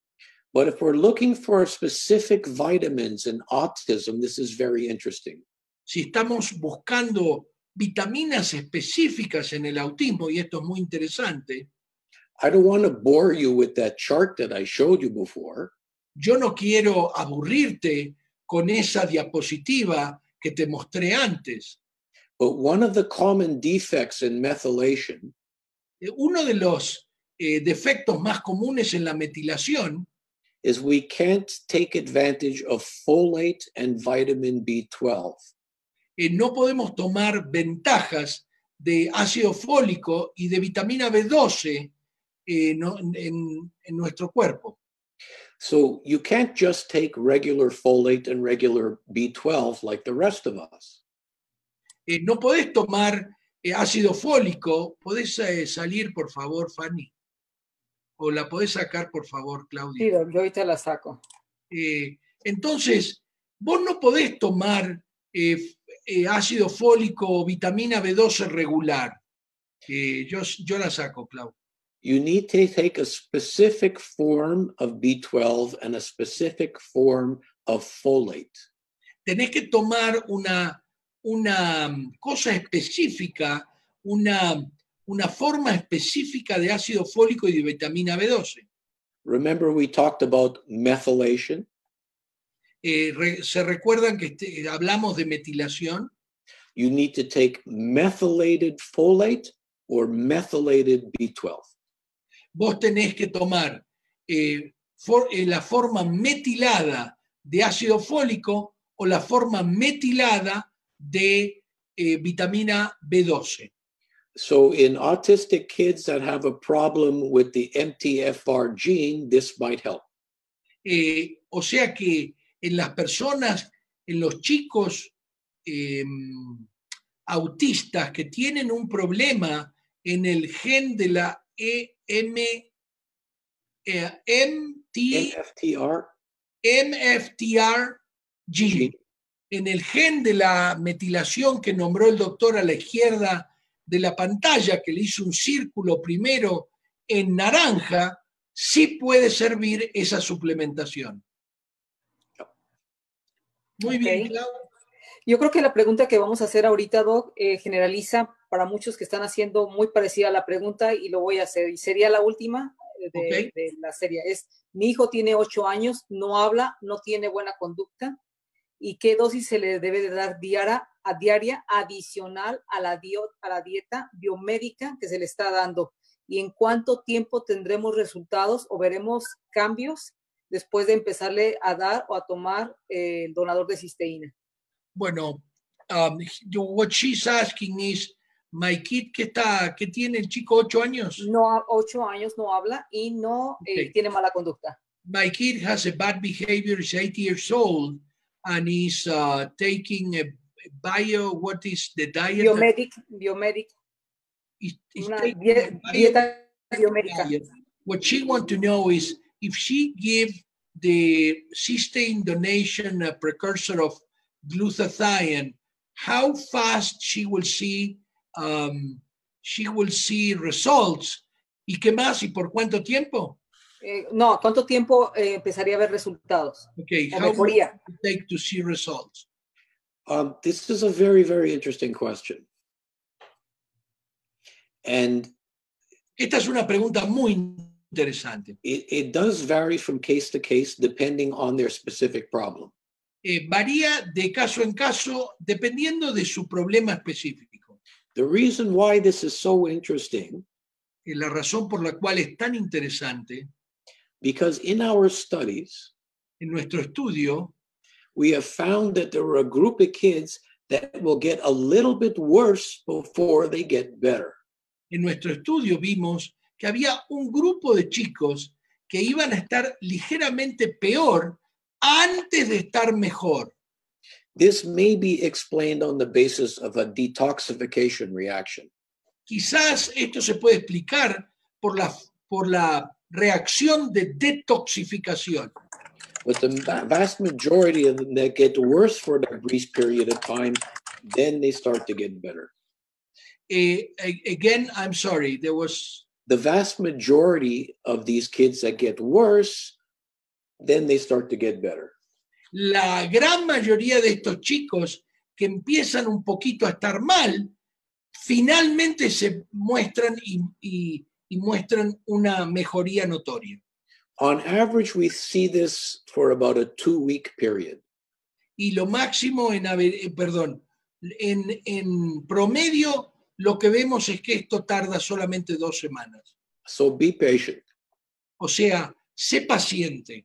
But if we're looking for specific vitamins in autism, this is very interesting. Si estamos buscando vitaminas específicas en el autismo, y esto es muy interesante, I don't want to bore you with that chart that I showed you before, yo no quiero aburrirte con esa diapositiva que te mostré antes. but one of the common defects in methylation Eh, Uno de los eh, defectos más comunes en la metilación is we can't take advantage of folate and vitamin B twelve. eh, no podemos tomar ventajas de ácido fólico y de vitamina B doce eh, no- en, en nuestro cuerpo. So you can't just take regular folate and regular B twelve like the rest of us. Eh, no podés tomar eh, ácido fólico. ¿Podés eh, salir, por favor, Fanny? ¿O la podés sacar, por favor, Claudia? Sí, doc, yo ahorita la saco. Eh, entonces, vos no podés tomar eh, f- eh, ácido fólico o vitamina B doce regular. Eh, yo, yo la saco, Clau. You need to take a specific form of B twelve and a specific form of folate. Tenés que tomar una, una mm, cosa específica, una, una forma específica de ácido fólico y de vitamina B doce. Remember, we talked about methylation. Eh, re- ¿Se recuerdan que este- hablamos de metilación? You need to take methylated folate or methylated B twelve. Vos tenés que tomar eh, for- eh, la forma metilada de ácido fólico o la forma metilada de eh, vitamina B doce. So, in autistic kids that have a problem with the M T F R gene, this might help. Eh, o sea que en las personas, en los chicos eh, autistas que tienen un problema en el gen de la E M, eh, M T, N F T R M F T R gene, gene. en el gen de la metilación que nombró el doctor a la izquierda de la pantalla, que le hizo un círculo primero en naranja, sí puede servir esa suplementación. Muy Ok. bien, Clau. Yo creo que la pregunta que vamos a hacer ahorita, Doc, eh, generaliza para muchos que están haciendo muy parecida a la pregunta y lo voy a hacer. Y sería la última de, Ok. de la serie. Es, mi hijo tiene ocho años, no habla, no tiene buena conducta. ¿Y qué dosis se le debe de dar diaria, a diaria adicional a la, dio- a la dieta biomédica que se le está dando? ¿Y en cuánto tiempo tendremos resultados o veremos cambios después de empezarle a dar o a tomar eh, el donador de cisteína? Bueno, um, you- what she's asking is, my kid, ¿qué, está, ¿qué tiene el chico? ¿Ocho años? No, a ocho años no habla y no eh, Ok. tiene mala conducta. My kid has a bad behavior, is eight years old, and is uh, taking a bio, what is the diet? that Biomedic, biomedic, is- is una taking die- a bio- dieta biomédica. diet. What she wants to know is if she give the cysteine donation a precursor of glutathione, how fast she will see um, she will see results. ¿Y qué más? ¿Y por cuánto tiempo? Eh, no, ¿cuánto tiempo eh, empezaría a ver resultados? Okay, O how long mejoría. does it take to see results? Um, this is a very, very interesting question. And Esta es una pregunta muy interesante. it, it does vary from case to case depending on their specific problem. Eh, varía de caso en caso dependiendo de su problema específico. The reason why this is so interesting, Eh, la razón por la cual es tan interesante, because in our studies, en nuestro estudio, we have found that there are a group of kids that will get a little bit worse before they get better. en nuestro estudio vimos que había un grupo de chicos que iban a estar ligeramente peor antes de estar mejor. This may be explained on the basis of a detoxification reaction. Quizás esto se puede explicar por la, por la reacción de detoxificación. But the va- vast majority of them that get worse for a brief period of time, then they start to get better. Eh, a- again, I'm sorry, there was, The vast majority of these kids that get worse then they start to get better. La gran mayoría de estos chicos que empiezan un poquito a estar mal, finalmente se muestran y, y, y muestran una mejoría notoria. On average, we see this for about a two-week period. Y lo máximo en, eh, perdón, en, en promedio, lo que vemos es que esto tarda solamente dos semanas. So be patient. O sea, sé paciente.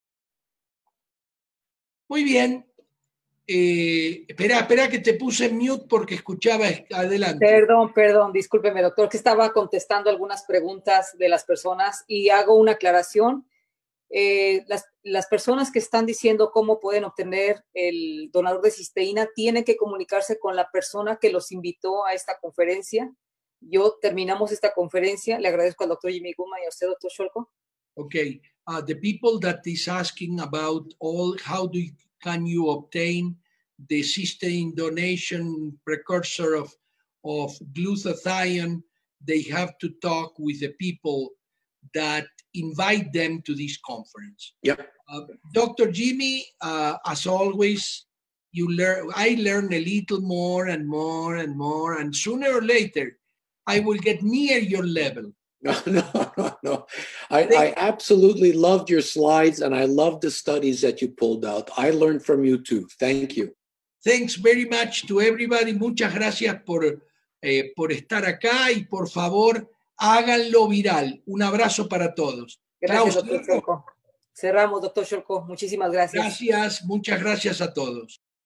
Muy bien. Eh, espera, espera que te puse en mute porque escuchaba adelante. Perdón, perdón, discúlpeme, doctor, que estaba contestando algunas preguntas de las personas y hago una aclaración. Eh, las, las personas que están diciendo cómo pueden obtener el donador de cisteína tienen que comunicarse con la persona que los invitó a esta conferencia. Yo terminamos esta conferencia. Le agradezco al doctor Jimmy Guma y a usted, doctor Sholko. Okay, uh, the people that is asking about all, how do you, can you obtain the cysteine donation precursor of, of glutathione, they have to talk with the people that invite them to this conference. Yep. Uh, Doctor Jimmy, uh, as always, you learn. I learn a little more and more and more, and sooner or later, I will get near your level. No, no, no, no. I, I absolutely loved your slides, and I loved the studies that you pulled out. I learned from you too. Thank you. Thanks very much to everybody. Muchas gracias por, eh, por estar acá y por favor, háganlo viral. Un abrazo para todos. Gracias, Chao, doctor Sholko. Cerramos, doctor Sholko. Muchísimas gracias. Gracias, muchas gracias a todos.